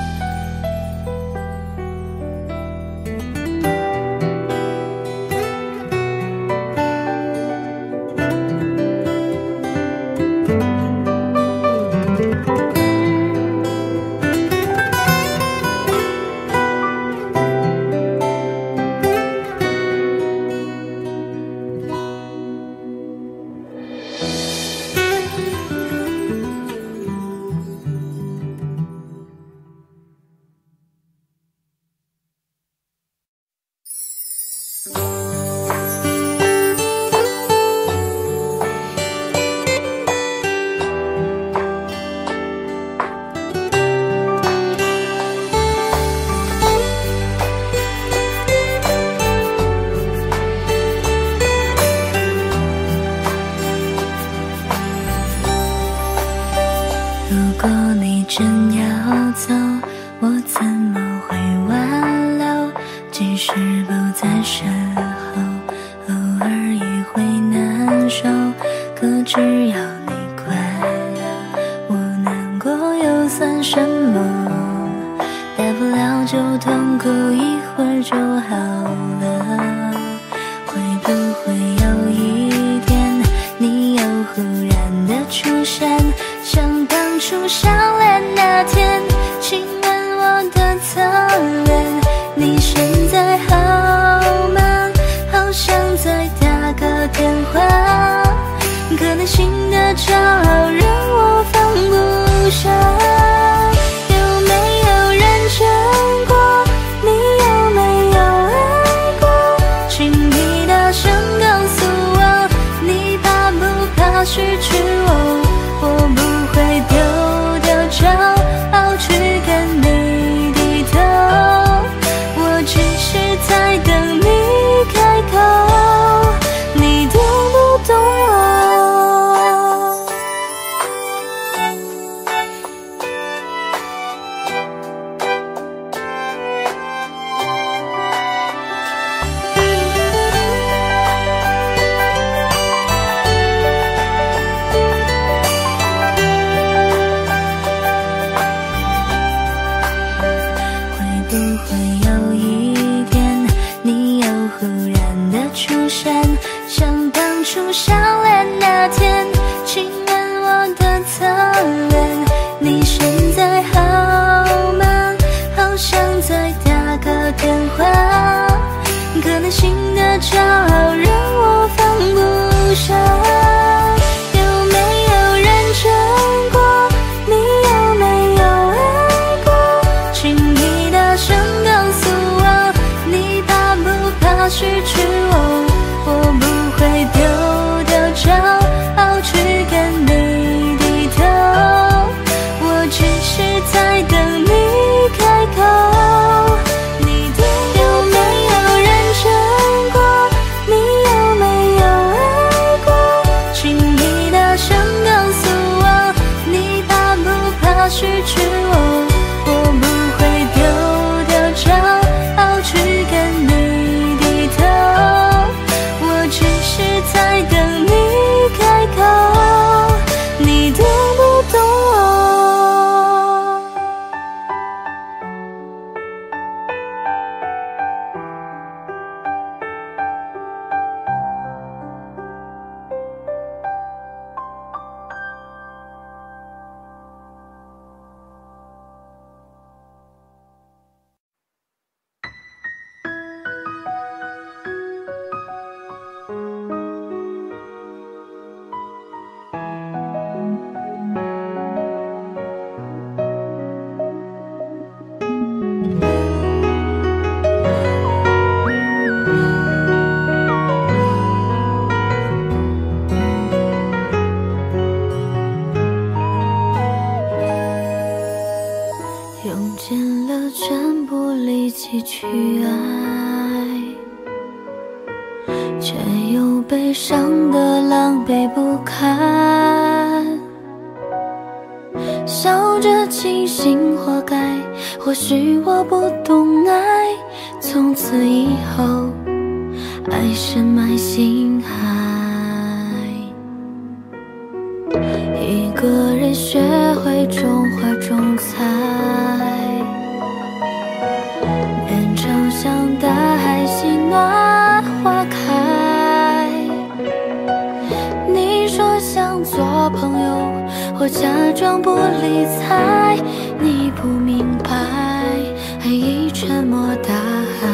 如果你真要走，我怎么会挽留？即使不在身后，偶尔也会难受。可只要你快乐，我难过又算什么？大不了就痛哭一会儿就好了。会不会有一天，你又忽然的出现，像当初相恋那天，亲吻我的侧脸？你现在好吗？ 心的骄傲让我放不下。有没有认真过？你有没有爱过？请你大声告诉我，你怕不怕失去我？我不会丢掉骄傲去跟你低头，我只是在等你开口。你有没有认真过？你有没有爱过？请你大声告诉我，你怕不怕失去我？我不会丢掉骄傲去跟你低头，我只是在等你开口，你懂不懂我？用尽了全部力气去爱，却又被伤得狼狈不堪。笑着庆幸活该，或许我不懂爱，从此以后爱深埋心海。一个人学会种花种菜，面朝向大海，心暖花开。你说想做朋友，或假装不理睬，你不明白，爱已沉没大海。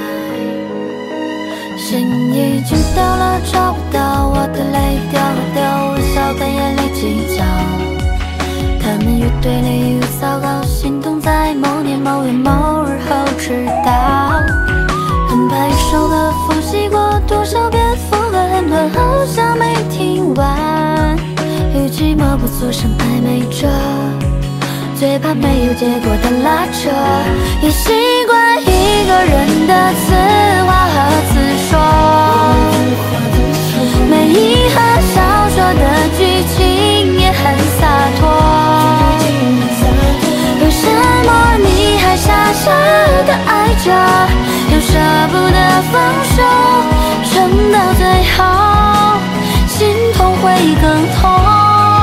深已经到了，找不到我的泪掉了掉，微笑跟眼泪计较。他们越对立越糟糕，心动在某年某月某日后知道。很怕一首歌复习过多少遍，副歌很短，好像没听完。与寂寞不作声暧昧着，最怕没有结果的拉扯，也习惯一个人的自话和自说。每一行小说的剧情也很洒脱，为什么你还傻傻的爱着，又舍不得放手，撑到最后，心痛会更痛。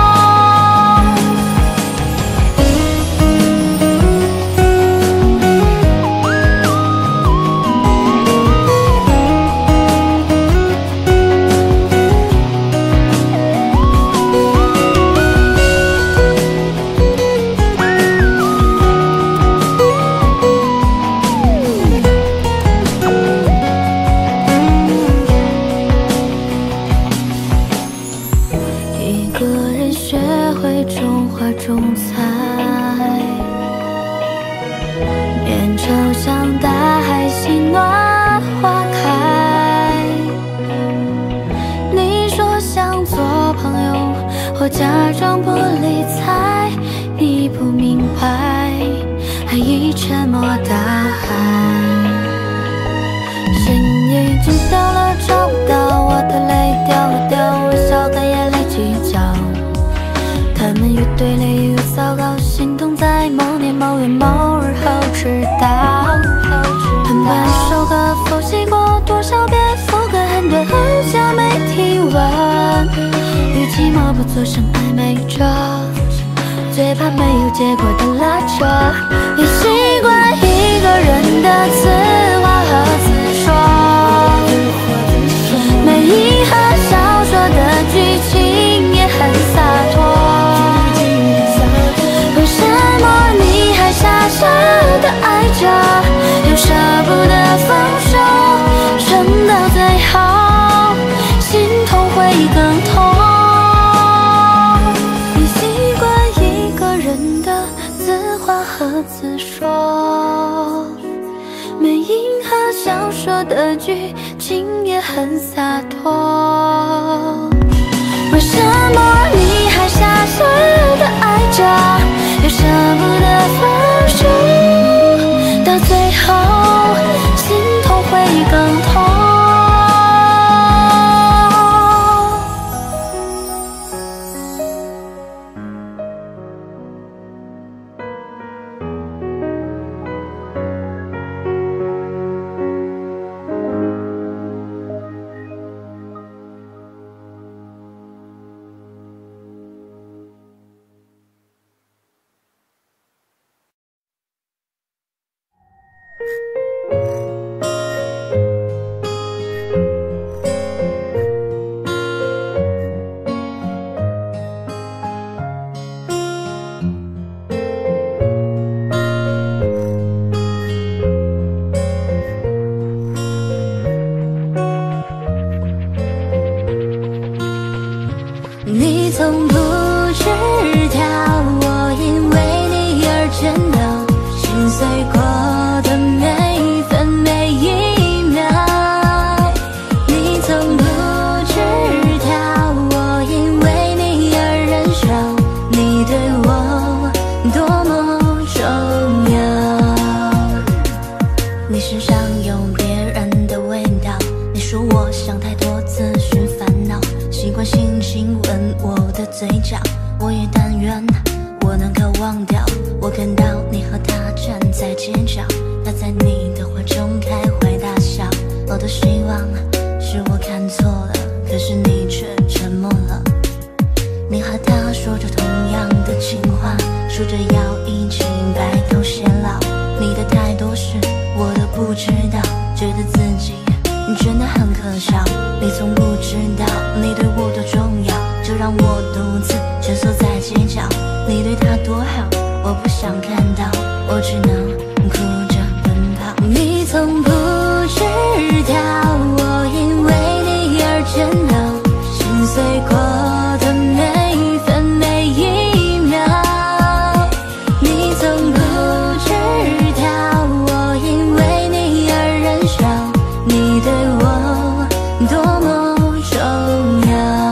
种菜，面朝向大海，心暖花开。你说想做朋友，或假装不理睬，你不明白，爱已沉没大海。心已经到了，找不到我的泪掉了掉，微笑跟眼泪计较。他们越对立越糟糕，心动在某年某月某日后知道。很怕一首歌复习过多少遍，副歌很短，好像没听完。与寂寞不作声暧昧着，最怕没有结果的拉扯，也习惯一个人的自话和自说。每一行小说的剧情也很洒脱。傻傻的爱着，又舍不得放手，撑更痛。你习惯一个人的自话和自说，没银河小说的剧情也很洒脱。为什么你还傻傻的爱着，又舍不得放手，到最后心痛会更痛。你从不知道，我因为你而颤抖，心碎过的每分每一秒。你从不知道，我因为你而忍受，你对我多么重要。你身上有别人的味道，你说我想太多，自寻烦恼，习惯性亲吻我的嘴角，我也但愿我能够忘掉。我看到你和他站在街角，他在你的怀中开怀大笑。我多希望是我看错了，可是你却沉默了。你和他说着同样的情话，说着要一起白头偕老。你的太多事我都不知道，觉得自己真的很可笑。你从不知道你对我多重要，就让我独自蜷缩在街角。你对他多好，我不想看到，我只能哭着奔跑。你从不知道，我因为你而颤抖，心碎过的每分每一秒。你从不知道，我因为你而忍受，你对我多么重要。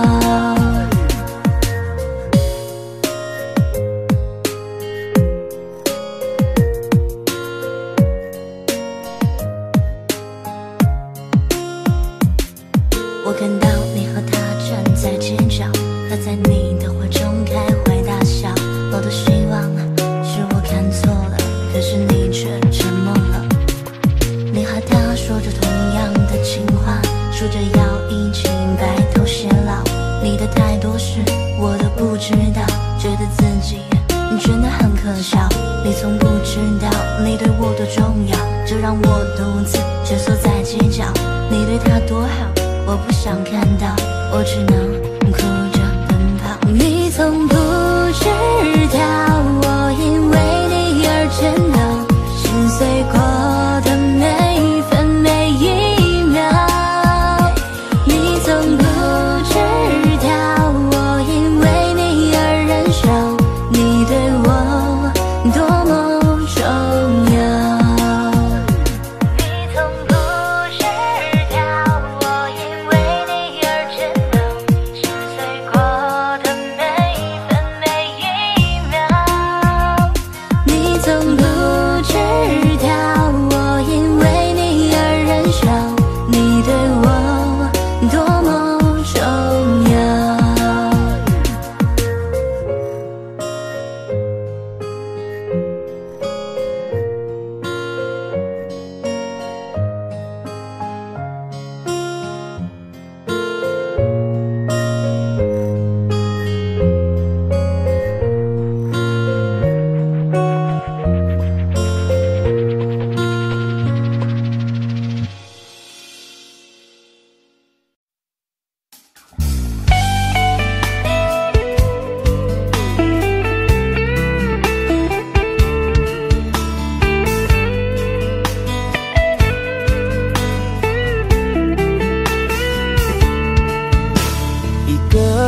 我看到你和他站在街角，他在你的怀中开怀大笑。我多希望是我看错了，可是你却沉默了。你和他说着同样的情话，说着要一起白头偕老。你的太多事我都不知道，觉得自己真的很可笑。你从不知道你对我多重要，就让我独自蜷缩在街角。你对他多好，我不想看到，我只能哭着奔跑。你从不知道，我因为你而颤抖，心碎过的每分每一秒。你从不知道，我因为你而忍受，你对我多么重要。你从不知道，我因为你而颤抖，心碎过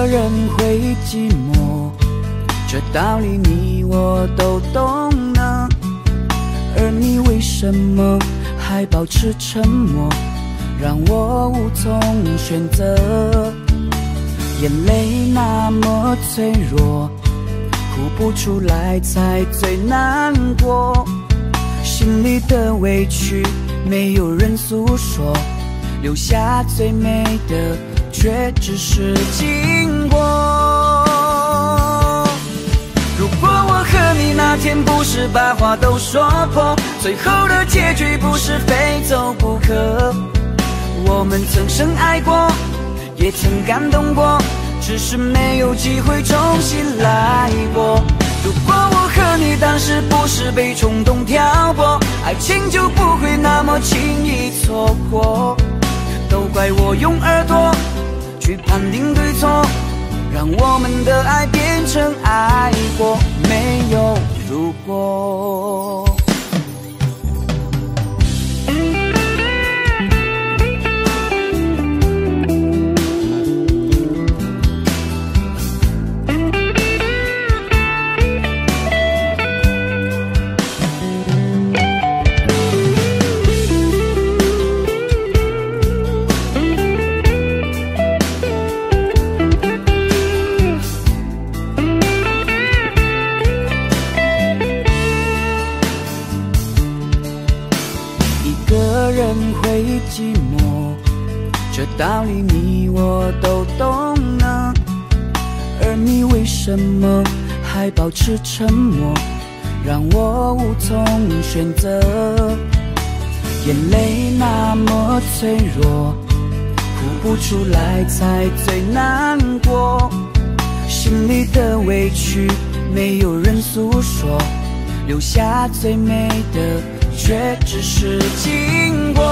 个人会寂寞，这道理你我都懂呢。而你为什么还保持沉默，让我无从选择。眼泪那么脆弱，哭不出来才最难过。心里的委屈没有人诉说，留下最美的却只是经过。如果我和你那天不是把话都说破，最后的结局不是非走不可。我们曾深爱过，也曾感动过，只是没有机会重新来过。如果我和你当时不是被冲动挑拨，爱情就不会那么轻易错过。都怪我用耳朵去判定对错，让我们的爱变成爱过，没有如果。寂寞，这道理你我都懂呢。而你为什么还保持沉默，让我无从选择。眼泪那么脆弱，哭不出来才最难过。心里的委屈没有人诉说，留下最美的却只是经过。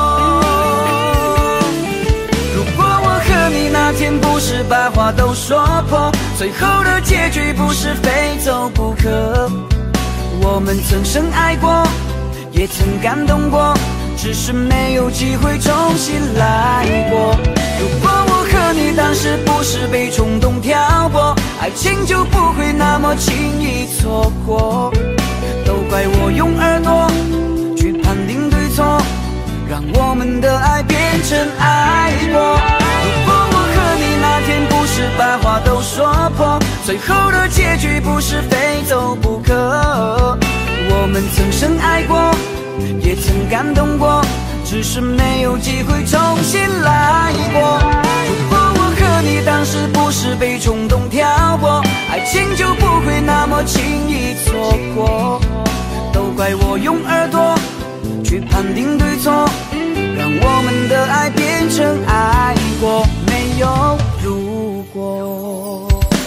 如果我和你那天不是把话都说破，最后的结局不是非走不可。我们曾深爱过，也曾感动过，只是没有机会重新来过。如果我和你当时不是被冲动挑拨，爱情就不会那么轻易错过。都怪我用耳朵去判定对错，让我们的爱变成爱过。如果我和你那天不是把话都说破，最后的结局不是非走不可。我们曾深爱过，也曾感动过，只是没有机会重新来过。如果我和你当时不是被冲动挑拨，爱情就不会那么轻易错过。都怪我用耳朵去判定对错，让我们的爱变成爱过，没有如果。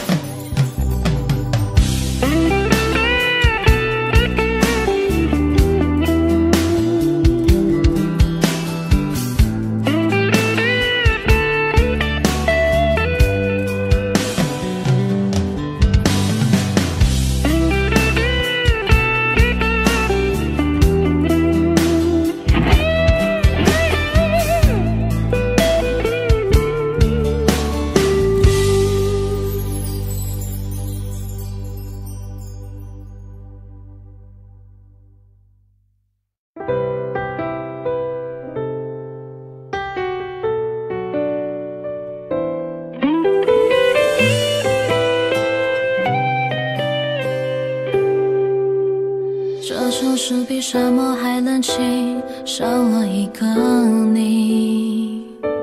是比沙漠还冷清，少了一个你。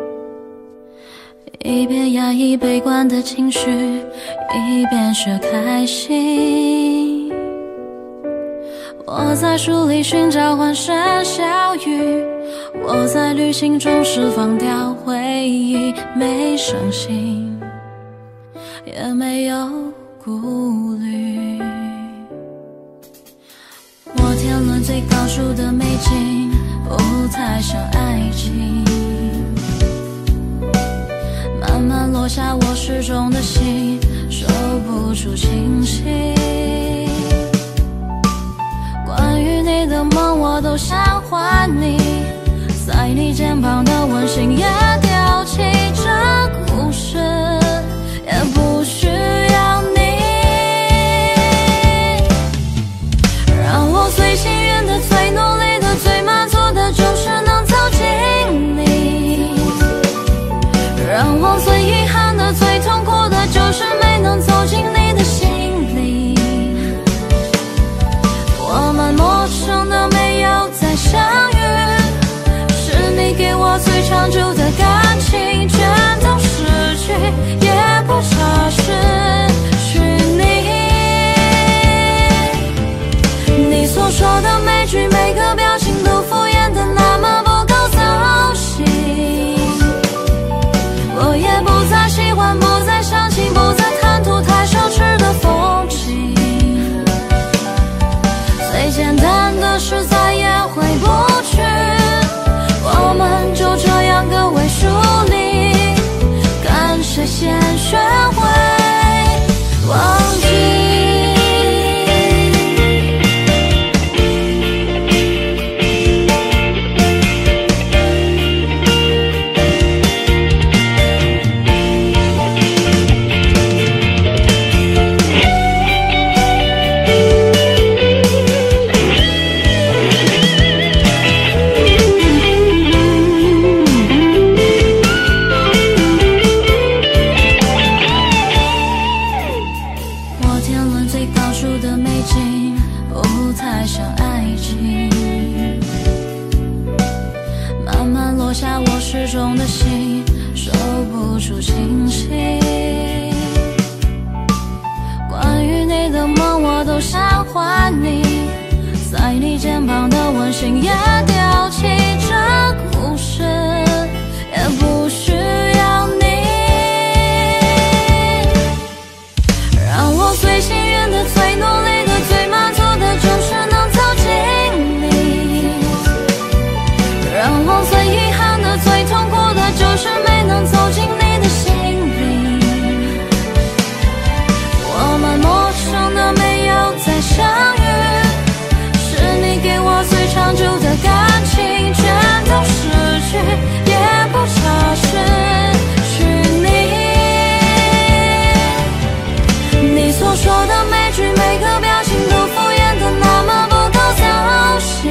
一边压抑悲观的情绪，一边却开心。我在书里寻找欢声笑语，我在旅行中释放掉回忆，没伤心，也没有顾虑。我天伦最高处的美景，不太像爱情。慢慢落下我失重的心，收不住清醒。关于你的梦，我都想还你，在你肩膀的温馨也丢弃。这故事也就是没能走进你的心里。我们陌生的没有再相遇，是你给我最长久的感情全都失去，也不差失去你。你所说的每句每个表情都敷衍的那么不够走心，我也不再喜欢，不再想起，不再贪图太奢侈的风景。最简单的事再也回不去，我们就这样各为疏离，看谁先学会忘记。中的心收不住清晰，关于你的梦我都想还你，在你肩膀的温馨也丢弃，这故事也不需要你。让我最幸运的、最努力的、最满足的，就是能走进你。让我最遗憾的、最痛苦的，就是没能走进你的心里。我们陌生的没有再相遇，是你给我最长久的感情全都失去，也不差失去你。你所说的每句每个表情都敷衍的那么不够走心，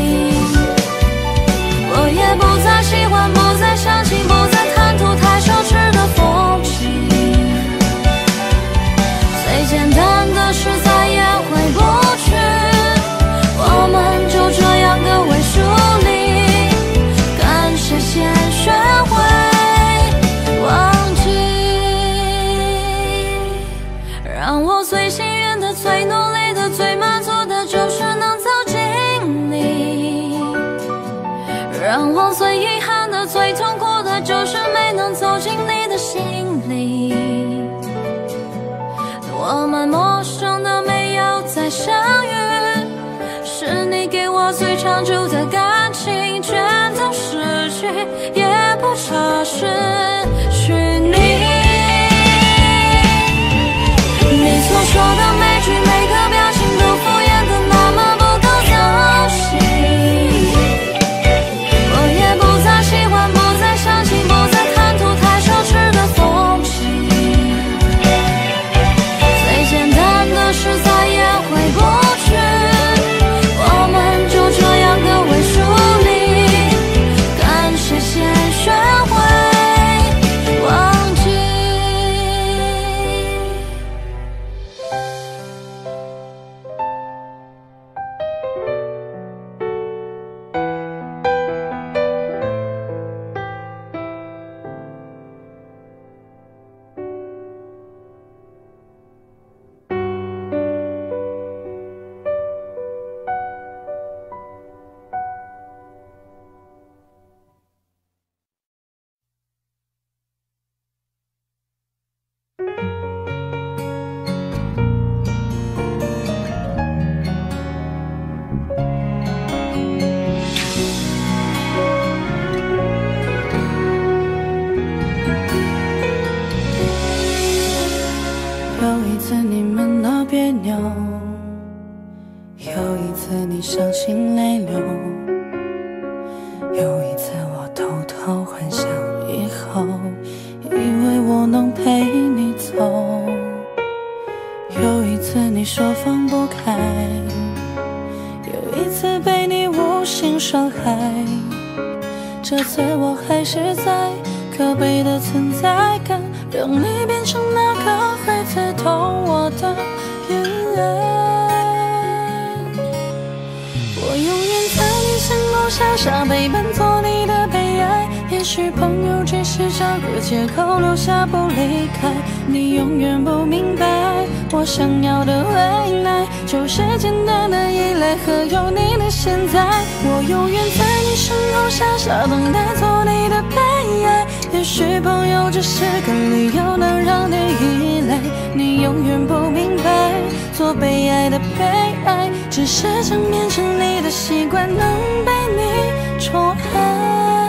我也不再喜欢，不再想起，不再贪图太奢侈的风景。最简单的事再也回不去，我们就这样各为疏离，看谁先学会忘记。让我最幸运的、最努力的、最满足的，就是能走进你。让我最遗憾的、最痛苦的，就是没能走进你的心里。我们陌生的没有再相遇，是你给我最长久的感情全都失去，也不差失去你。你所说的每句每个表情都敷衍的那么不够走心，我也不再喜欢，不再想起，不再贪图太奢侈的风景。最简单的事再也回不去，我们就这样各为疏离，看谁先学会忘记。 有一次你们闹别扭，有一次你伤心泪流，有一次我偷偷幻想以后，以为我能陪你走。有一次你说放不开，有一次被你无心伤害，这次我还是在可悲的存在感，让你变成那个会刺痛我的眼泪。我永远在你身后傻傻陪伴，做你的悲哀。也许朋友只是找个借口留下不离开，你永远不明白，我想要的未来就是简单的依赖和有你的现在。我永远在你身后傻傻等待，做你的悲哀。也许朋友只是个理由能让你依赖，你永远不明白，做被爱的悲哀只是想变成你的习惯，能被你宠爱。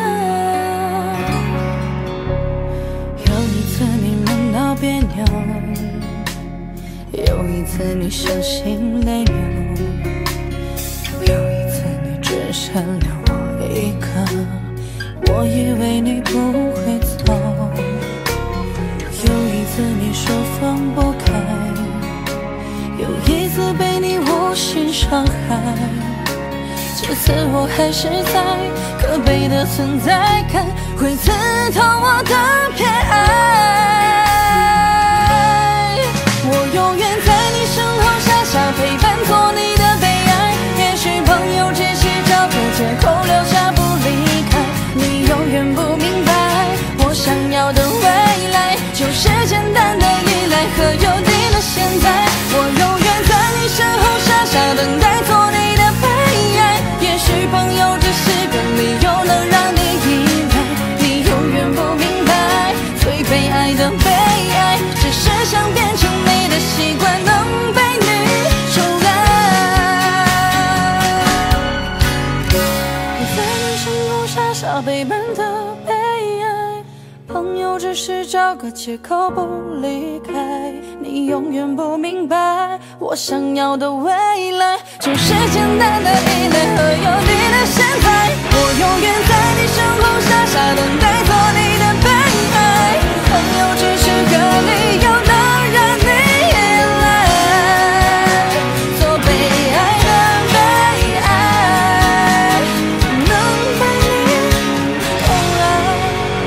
有一次你闷到别扭，有一次你伤心泪流，有一次你只剩了我一个，我以为你不会走。有一次你说放不开，有一次被你无心伤害，这次我还是在可悲的存在感会刺痛我的偏爱。我永远在你身后傻傻陪伴，做你的悲哀。也许朋友只是找个借口留下不离开，你永远不明白，我想要的未来就是简单的依赖和有你的现在。我永远在你身后傻傻等待，做你的悲哀。也许朋友只是个理由能让你依赖，你永远不明白，最悲哀的悲哀只是想变成你的习惯，能被你宠爱。我在你身后傻傻陪伴的悲哀，朋友只是找个借口不离开，你永远不明白，我想要的未来就是简单的依赖和有你的现在。我永远在你身后傻傻等待，做你的悲哀。朋友只是个理由能让你依赖，做被爱的悲哀，能被你宠爱。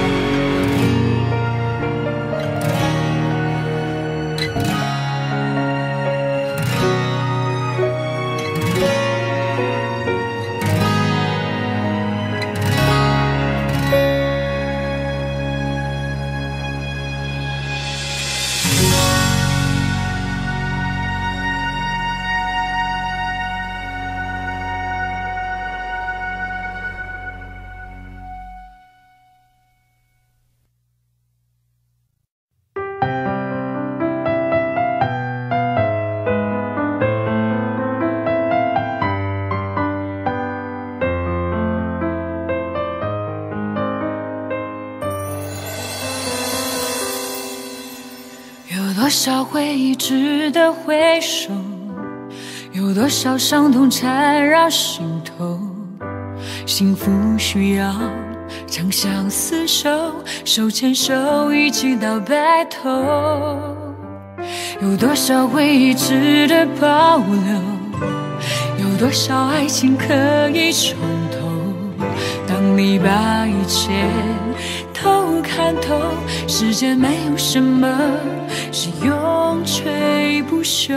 多少回忆值得回首，有多少伤痛缠绕心头。幸福需要长相厮守，手牵手一起到白头。有多少回忆值得保留，有多少爱情可以重头。当你把一切都看透，世间没有什么是永垂不朽。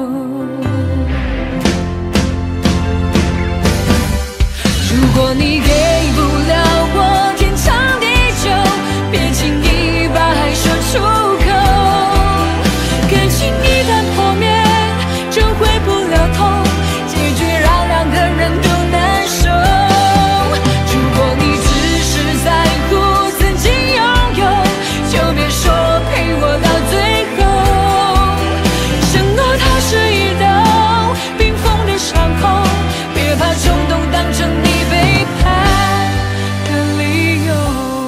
如果你给不了我天长地久，别轻易把爱说出口。感情一旦破灭，就回不了头，结局让两个人都难受。如果你只是在乎曾经拥有，就别说陪我到最后。承诺它是一道冰封的伤口，别把冲动当成你背叛的理由。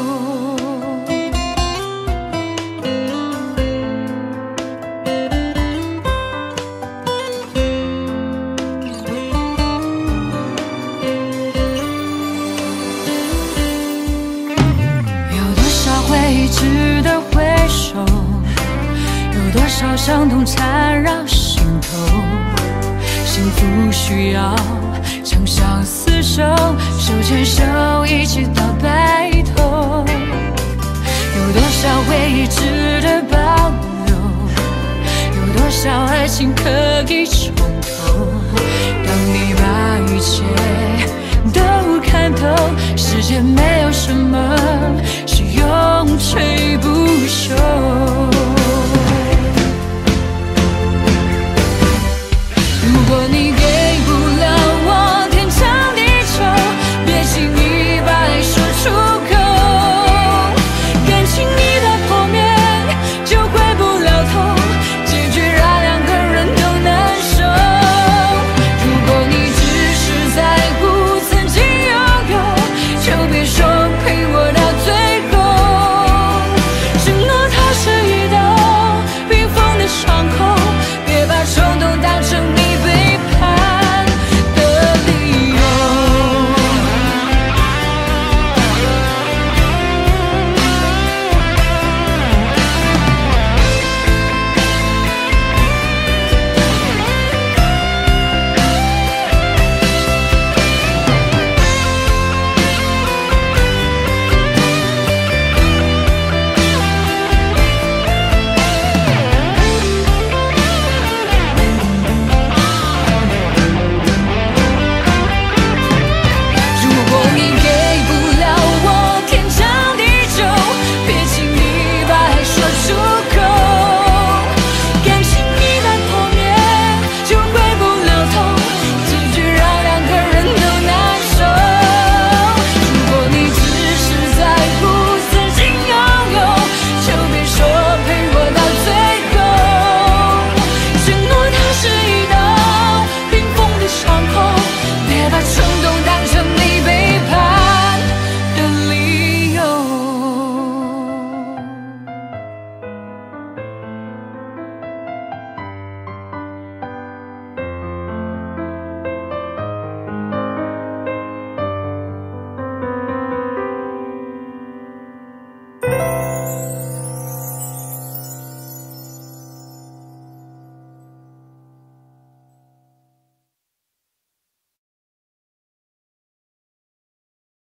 有多少回忆值得回首，有多少伤痛缠绕心头。幸福需要长相厮守，手牵手一起到白头。 会值得保留？有多少爱情可以重头？当你把一切都看透，世界没有什么